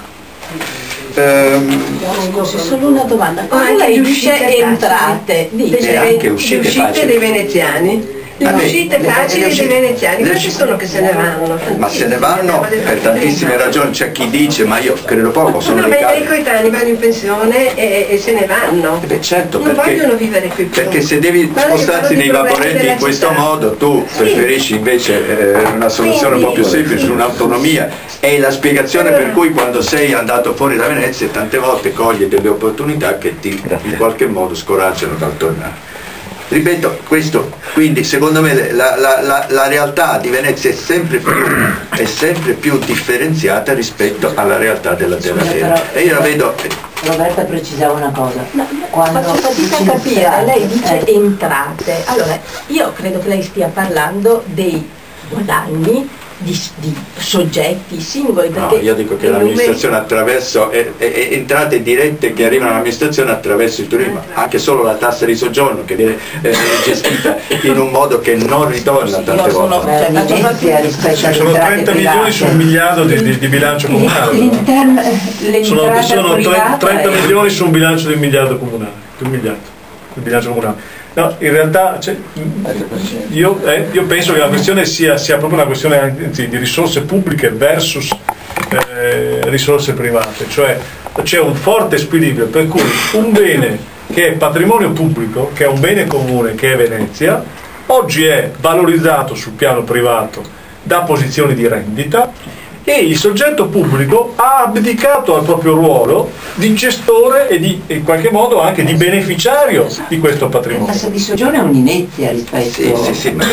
Scusi, solo una domanda. Quando lei dice entrate, dice anche uscite dei veneziani, Le uscite facili dei veneziani, questi sono che se ne vanno. Ma se ne vanno per tantissime ragioni, c'è chi dice, ma io credo poco, sono no, ma i coetanei vanno in pensione e se ne vanno. Certo, non vogliono vivere qui più. Perché se devi spostarti nei vaporetti in questo modo, tu preferisci invece una soluzione un po' più semplice, un'autonomia. È la spiegazione per cui quando sei andato fuori da Venezia tante volte cogli delle opportunità che ti in qualche modo scoraggiano dal tornare. Ripeto, questo, quindi secondo me la realtà di Venezia è sempre più differenziata rispetto alla realtà della terra. E io la vedo. Roberta precisava una cosa. Faccio fatica a capire, lei dice entrate. Allora, io credo che lei stia parlando dei guadagni di soggetti singoli. No, io dico che l'amministrazione attraverso entrate dirette che arrivano all'amministrazione attraverso il turismo, anche solo la tassa di soggiorno che viene gestita in un modo che non ritorna tante volte. Sono 30 milioni su 1 miliardo di bilancio comunale. Sono 30 milioni su un bilancio di 1 miliardo comunale, di 1 miliardo il bilancio comunale. No, in realtà io penso che la questione sia proprio una questione di risorse pubbliche versus risorse private, cioè c'è un forte squilibrio per cui un bene che è patrimonio pubblico, che è un bene comune, che è Venezia, oggi è valorizzato sul piano privato da posizioni di rendita e il soggetto pubblico ha abdicato al proprio ruolo di gestore e in qualche modo anche di beneficiario di questo patrimonio. La tassa di soggiorno è un'inezia rispetto sì, ma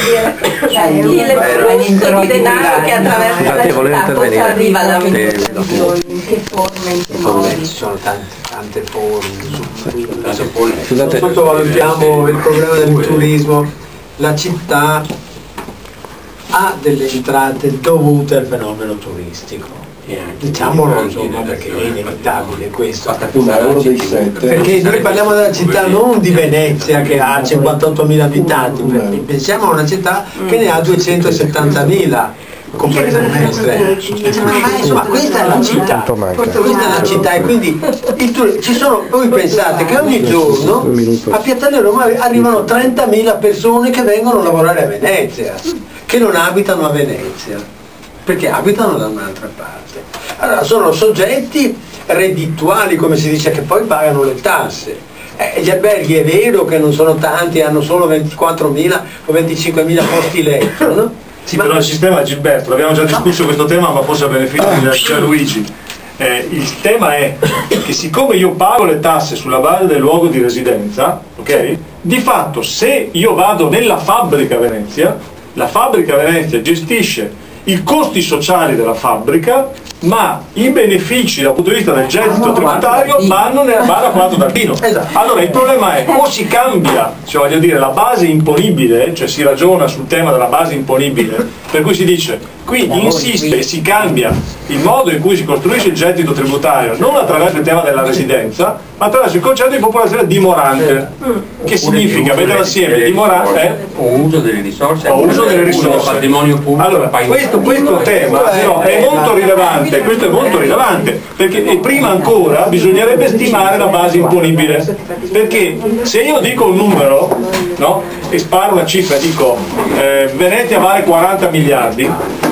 il flusso di denaro che attraverso la città arriva all'amministrazione, in che forma, in che modi. Ci sono tante forme. Scusate, sottovalutiamo il problema del turismo. La città ha delle entrate dovute al fenomeno turistico, diciamolo insomma, perché è inevitabile questo, perché noi parliamo della città non di Venezia che ha 58.000 abitanti, pensiamo a una città che ne ha 270.000 compresa Mestre. Insomma, questa è la città, e quindi voi pensate che ogni giorno a Piazzale Roma arrivano 30.000 persone che vengono a lavorare a Venezia, che non abitano a Venezia, perché abitano da un'altra parte. Allora sono soggetti reddituali, come si dice, che poi pagano le tasse. Gli alberghi è vero che non sono tanti, hanno solo 24.000 o 25.000 posti letto, no? Sì, però il sistema, Gilberto, l'abbiamo già discusso questo tema, ma forse a beneficio di Gianluigi. Il tema è che siccome io pago le tasse sulla base del luogo di residenza, ok? Di fatto se io vado nella fabbrica Venezia, la fabbrica Venezia gestisce i costi sociali della fabbrica, ma i benefici dal punto di vista del gettito tributario vanno a Palazzo d'Arpino. Allora il problema è o si cambia, cioè voglio dire, la base imponibile, cioè si ragiona sul tema della base imponibile, per cui si dice qui insiste e si cambia il modo in cui si costruisce il gettito tributario, non attraverso il tema della residenza, ma attraverso il concetto di popolazione dimorante, che significa mettere assieme dimorante o uso delle risorse, patrimonio pubblico. Allora, questo tema però è molto rilevante, questo è molto rilevante, perché prima ancora bisognerebbe stimare la base imponibile, perché se io dico un numero, no, e sparo una cifra, dico Venezia vale 40 miliardi,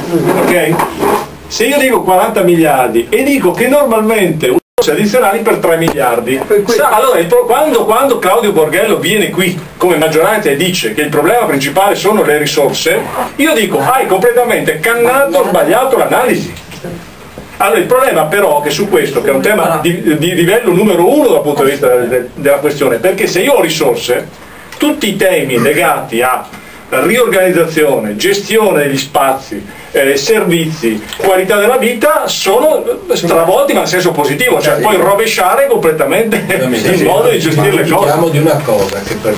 ok? Se io dico 40 miliardi e dico che normalmente addizionali per 3 miliardi. Allora, quando Claudio Borghello viene qui come maggioranza e dice che il problema principale sono le risorse, io dico hai completamente cannato, sbagliato l'analisi. Allora il problema però che su questo, che è un tema di livello numero 1 dal punto di vista della questione, perché se io ho risorse, tutti i temi legati a riorganizzazione, gestione degli spazi, servizi, qualità della vita sono stravolti ma nel senso positivo, cioè puoi rovesciare completamente il modo di gestire le cose. Parliamo di una cosa, che per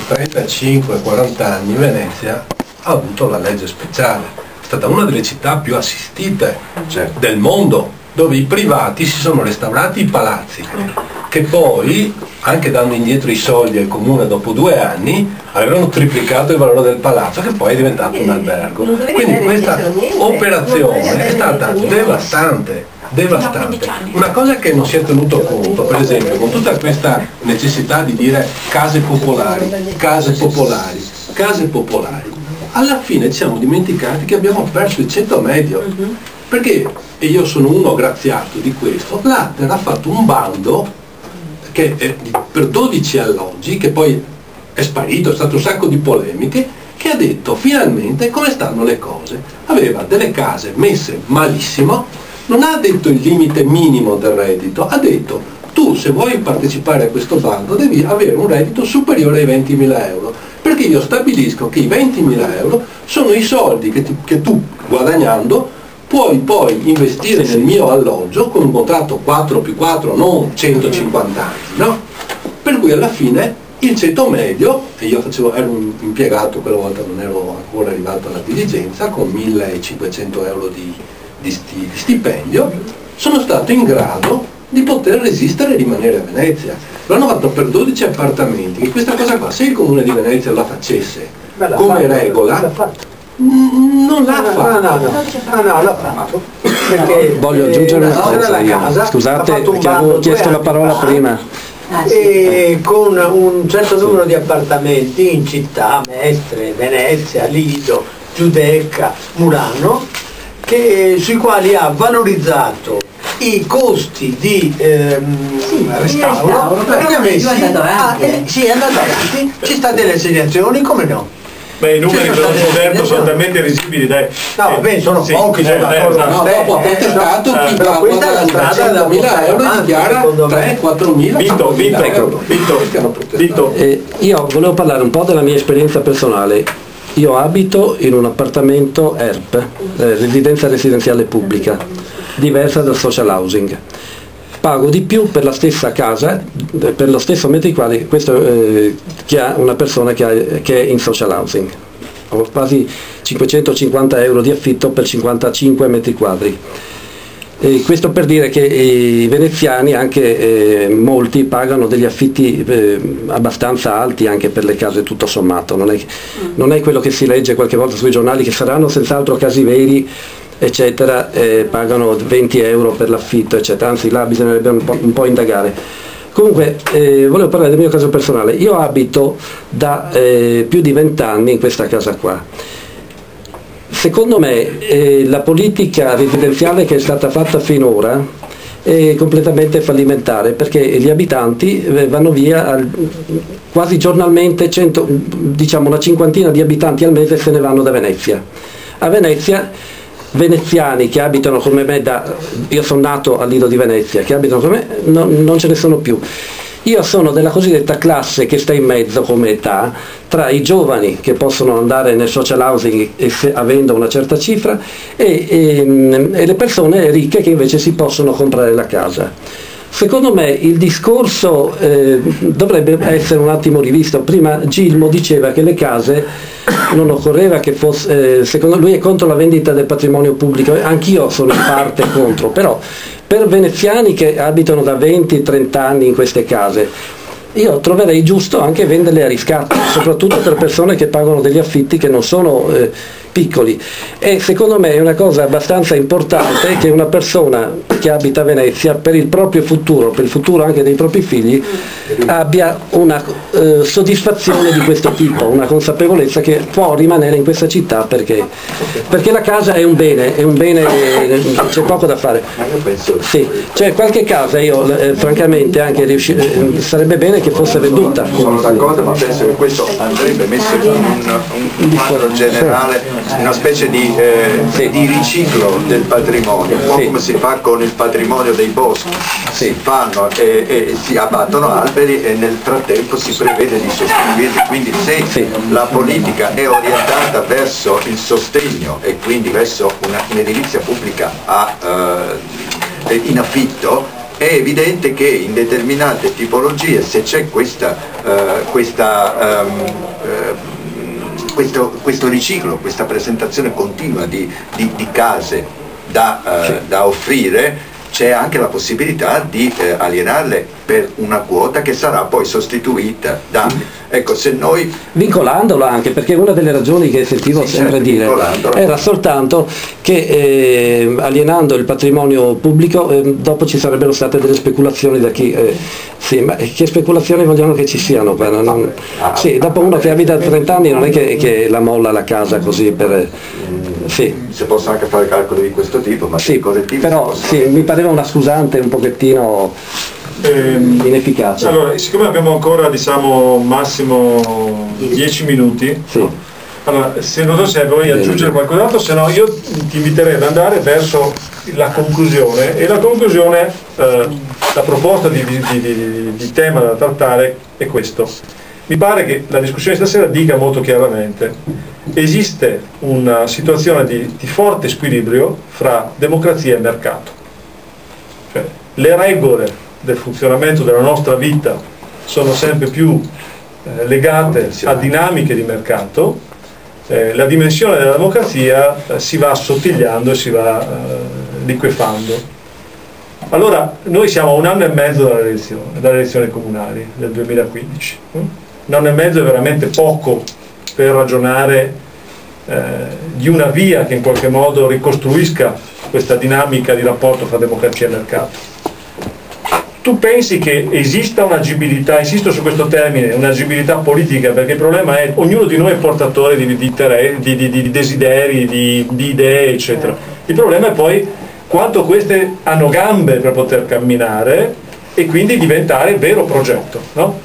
35-40 anni Venezia ha avuto la legge speciale, è stata una delle città più assistite del mondo, dove i privati si sono restaurati i palazzi, che poi, anche dando indietro i soldi al comune dopo 2 anni, avevano triplicato il valore del palazzo, che poi è diventato un albergo. Quindi questa operazione è stata devastante. Una cosa che non si è tenuto conto, per esempio, con tutta questa necessità di dire case popolari, alla fine ci siamo dimenticati che abbiamo perso il ceto medio, perché, e io sono uno graziato di questo, l'Ater ha fatto un bando che per 12 alloggi, che poi è sparito, è stato un sacco di polemiche, che ha detto finalmente come stanno le cose. Aveva delle case messe malissimo, non ha detto il limite minimo del reddito, ha detto tu se vuoi partecipare a questo bando devi avere un reddito superiore ai 20.000 euro, perché io stabilisco che i 20.000 euro sono i soldi che tu guadagnando puoi poi investire nel mio alloggio con un contratto 4+4, non 150 anni, no? Per cui alla fine il ceto medio, e io ero un impiegato, quella volta non ero ancora arrivato alla dirigenza, con 1.500 euro di stipendio, sono stato in grado di poter resistere e rimanere a Venezia. L'hanno fatto per 12 appartamenti, e questa cosa qua, se il Comune di Venezia la facesse come regola, non l'ha fatto. No, l'ha fatto. Perché voglio aggiungere una cosa io. Scusate, perché avevo chiesto la parola prima. E con un certo numero di appartamenti in città, Mestre, Venezia, Lido, Giudecca, Murano, sui quali ha valorizzato i costi di restauro e li ha messi. È andato avanti, ci sta delle assegnazioni, come no? Beh, i numeri per un moderno sono talmente risibili, dai. No, beh, sono pochi, sono dopo ha protestato chi va a guadagnare da 1.000 euro e dichiara 3-4.000. Vitto. Io volevo parlare un po' della mia esperienza personale. Io abito in un appartamento ERP, residenza residenziale pubblica, diversa dal social housing. Pago di più per la stessa casa, per lo stesso metro quadri, questo che ha una persona che è in social housing. Ho quasi 550 euro di affitto per 55 metri quadri. E questo per dire che i veneziani, anche molti, pagano degli affitti abbastanza alti anche per le case tutto sommato. Non è quello che si legge qualche volta sui giornali, che saranno senz'altro casi veri, eccetera, pagano 20 euro per l'affitto, eccetera, anzi là bisognerebbe un po' indagare. Comunque volevo parlare del mio caso personale. Io abito da più di 20 anni in questa casa qua. Secondo me la politica residenziale che è stata fatta finora è completamente fallimentare, perché gli abitanti vanno via quasi giornalmente, diciamo una cinquantina di abitanti al mese se ne vanno da Venezia. A Venezia veneziani che abitano come me, io sono nato al Lido di Venezia, che abitano come me, non ce ne sono più. Io sono della cosiddetta classe che sta in mezzo come età, tra i giovani che possono andare nel social housing avendo una certa cifra e le persone ricche che invece si possono comprare la casa. Secondo me il discorso dovrebbe essere un attimo rivisto. Prima Gilmo diceva che le case non occorreva che fosse, secondo lui è contro la vendita del patrimonio pubblico, anch'io sono in parte contro, però per veneziani che abitano da 20-30 anni in queste case, io troverei giusto anche venderle a riscatto, soprattutto per persone che pagano degli affitti che non sono piccoli. E secondo me è una cosa abbastanza importante che una persona che abita a Venezia, per il proprio futuro, per il futuro anche dei propri figli, abbia una soddisfazione di questo tipo, una consapevolezza che può rimanere in questa città perché la casa è un bene, c'è poco da fare. Sì, cioè qualche casa io francamente anche sarebbe bene che fosse venduta. Sono d'accordo, ma penso che questo andrebbe messo in un quadro generale, una specie di riciclo del patrimonio, un po' come si fa con il patrimonio dei boschi. Si fanno e si abbattono alberi e nel frattempo si prevede di sostituirli, quindi se la politica è orientata verso il sostegno e quindi verso un'edilizia pubblica in affitto, è evidente che in determinate tipologie, se c'è questo riciclo, questa presentazione continua di case da offrire, c'è anche la possibilità di alienarle per una quota che sarà poi sostituita da, ecco, se noi... Vincolandola anche, perché una delle ragioni che sentivo sempre dire era soltanto che alienando il patrimonio pubblico dopo ci sarebbero state delle speculazioni da chi... sì, ma che speculazioni vogliono che ci siano? Sì, dopo uno che abita 30 anni non è che la molla la casa così per... Sì. Si possono anche fare calcoli di questo tipo, ma sì, però sì, mi pareva una scusante un pochettino inefficace. Allora, siccome abbiamo ancora, diciamo, massimo 10 minuti, sì. Allora, se non so se vuoi aggiungere qualcos'altro, se no io ti inviterei ad andare verso la conclusione, e la conclusione, la proposta di tema da trattare è questo. Mi pare che la discussione stasera dica molto chiaramente: esiste una situazione di forte squilibrio fra democrazia e mercato. Cioè, le regole del funzionamento della nostra vita sono sempre più legate a dinamiche di mercato, la dimensione della democrazia si va assottigliando e si va liquefando. Allora, noi siamo a 1 anno e mezzo dalle elezioni comunali del 2015. 1 anno e mezzo è veramente poco per ragionare di una via che in qualche modo ricostruisca questa dinamica di rapporto fra democrazia e mercato. Tu pensi che esista un'agibilità, insisto su questo termine, un'agibilità politica, perché il problema è ognuno di noi è portatore di desideri, di idee, eccetera. Il problema è poi quanto queste hanno gambe per poter camminare e quindi diventare vero progetto, no?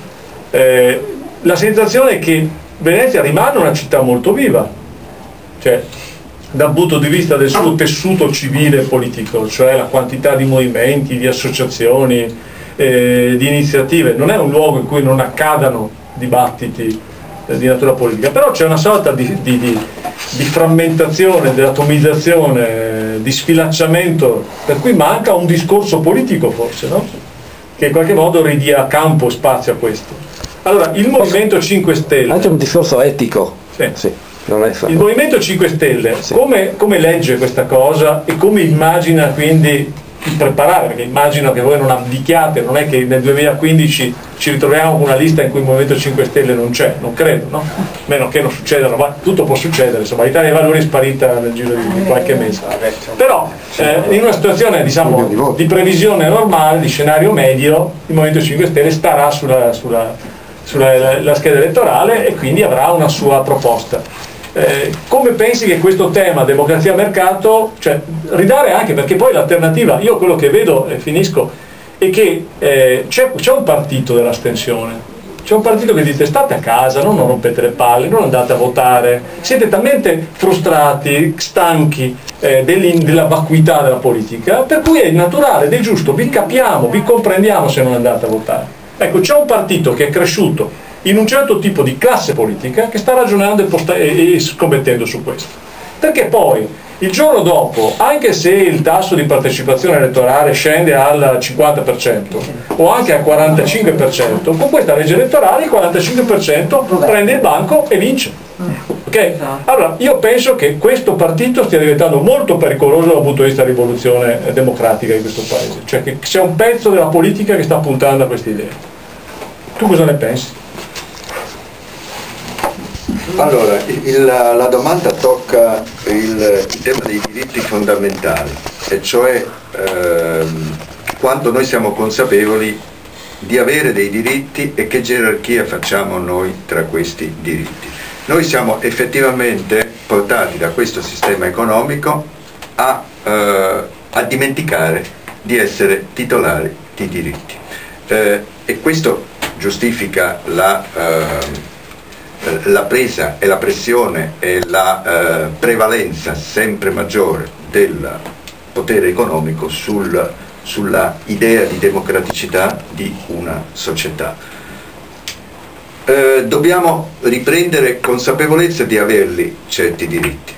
La sensazione è che Venezia rimane una città molto viva, cioè dal punto di vista del suo tessuto civile e politico, cioè la quantità di movimenti, di associazioni, di iniziative. Non è un luogo in cui non accadano dibattiti di natura politica, però c'è una sorta di frammentazione, di atomizzazione, di sfilacciamento, per cui manca un discorso politico forse, no? Che in qualche modo ridia campo, spazio a questo. Allora, il Movimento 5 Stelle... Anche un discorso etico. Sì. Sì. Il Movimento 5 Stelle, sì. come legge questa cosa e come immagina quindi di preparare? Perché immagino che voi non abdichiate, non è che nel 2015 ci ritroviamo con una lista in cui il Movimento 5 Stelle non c'è, non credo, no? A meno che non succedano, ma tutto può succedere, insomma l'Italia dei Valori è sparita nel giro di qualche mese. Però in una situazione, diciamo, di previsione normale, di scenario medio, il Movimento 5 Stelle starà sulla scheda elettorale e quindi avrà una sua proposta. Come pensi che questo tema democrazia-mercato, cioè ridare anche, perché poi l'alternativa, io quello che vedo, e finisco, è che c'è un partito dell'astensione, c'è un partito che dite state a casa, non rompete le palle, non andate a votare, siete talmente frustrati, stanchi della vacuità della politica, per cui è naturale ed è giusto, vi capiamo, vi comprendiamo se non andate a votare. Ecco, c'è un partito che è cresciuto in un certo tipo di classe politica che sta ragionando e scommettendo su questo, perché poi il giorno dopo, anche se il tasso di partecipazione elettorale scende al 50% o anche al 45%, con questa legge elettorale il 45% prende il banco e vince. Okay? Allora io penso che questo partito stia diventando molto pericoloso dal punto di vista della rivoluzione democratica di questo paese, cioè che c'è un pezzo della politica che sta puntando a queste idee. Tu cosa ne pensi? Allora, la domanda tocca il tema dei diritti fondamentali, e cioè quanto noi siamo consapevoli di avere dei diritti e che gerarchia facciamo noi tra questi diritti. Noi siamo effettivamente portati da questo sistema economico a dimenticare di essere titolari di diritti, e questo giustifica la presa e la pressione e la prevalenza sempre maggiore del potere economico sulla idea di democraticità di una società. Dobbiamo riprendere consapevolezza di averli certi diritti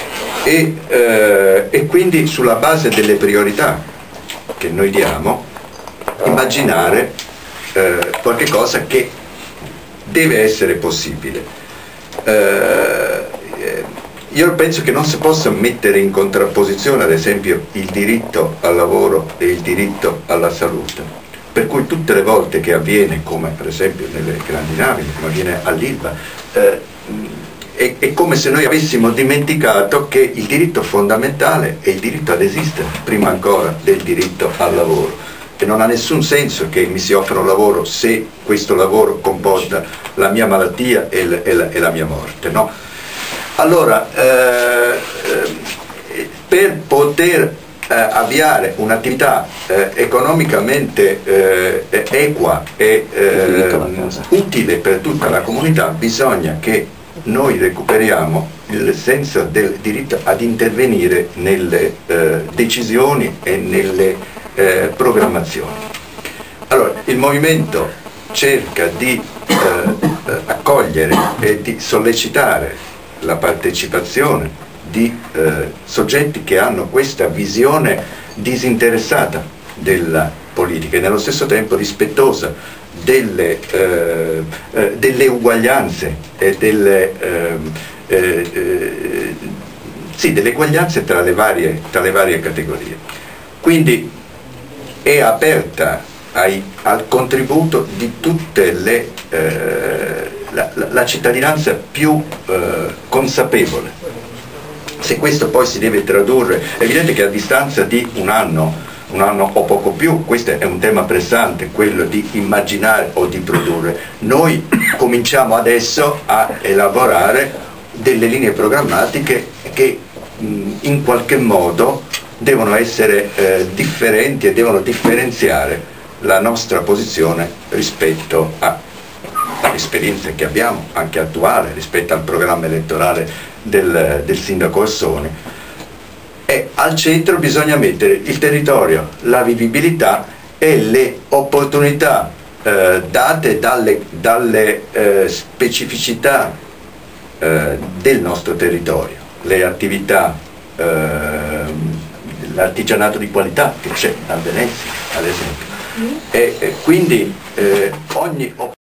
e quindi sulla base delle priorità che noi diamo immaginare qualche cosa che deve essere possibile. Io penso che non si possa mettere in contrapposizione ad esempio il diritto al lavoro e il diritto alla salute, Per cui tutte le volte che avviene, come per esempio nelle grandi navi, come avviene all'Ilva, è come se noi avessimo dimenticato che il diritto fondamentale è il diritto ad esistere, prima ancora del diritto al lavoro. E non ha nessun senso che mi si offra un lavoro se questo lavoro comporta la mia malattia e la mia morte, no? Allora, per poter avviare un'attività economicamente equa e utile per tutta la comunità, bisogna che noi recuperiamo il senso del diritto ad intervenire nelle decisioni e nelle programmazioni. Allora, il movimento cerca di accogliere e di sollecitare la partecipazione di soggetti che hanno questa visione disinteressata della politica e nello stesso tempo rispettosa delle uguaglianze e delle uguaglianze tra le varie categorie. Quindi è aperta al contributo di tutte la cittadinanza più consapevole. Se questo poi si deve tradurre, è evidente che a distanza di un anno o poco più, questo è un tema pressante, quello di immaginare o di produrre. Noi cominciamo adesso a elaborare delle linee programmatiche che in qualche modo devono essere differenti e devono differenziare la nostra posizione rispetto all'esperienza che abbiamo, anche attuale, rispetto al programma elettorale del sindaco Assoni. E al centro bisogna mettere il territorio, la vivibilità e le opportunità date dalle specificità del nostro territorio, le attività, l'artigianato di qualità che c'è a Venezia ad esempio, e quindi ogni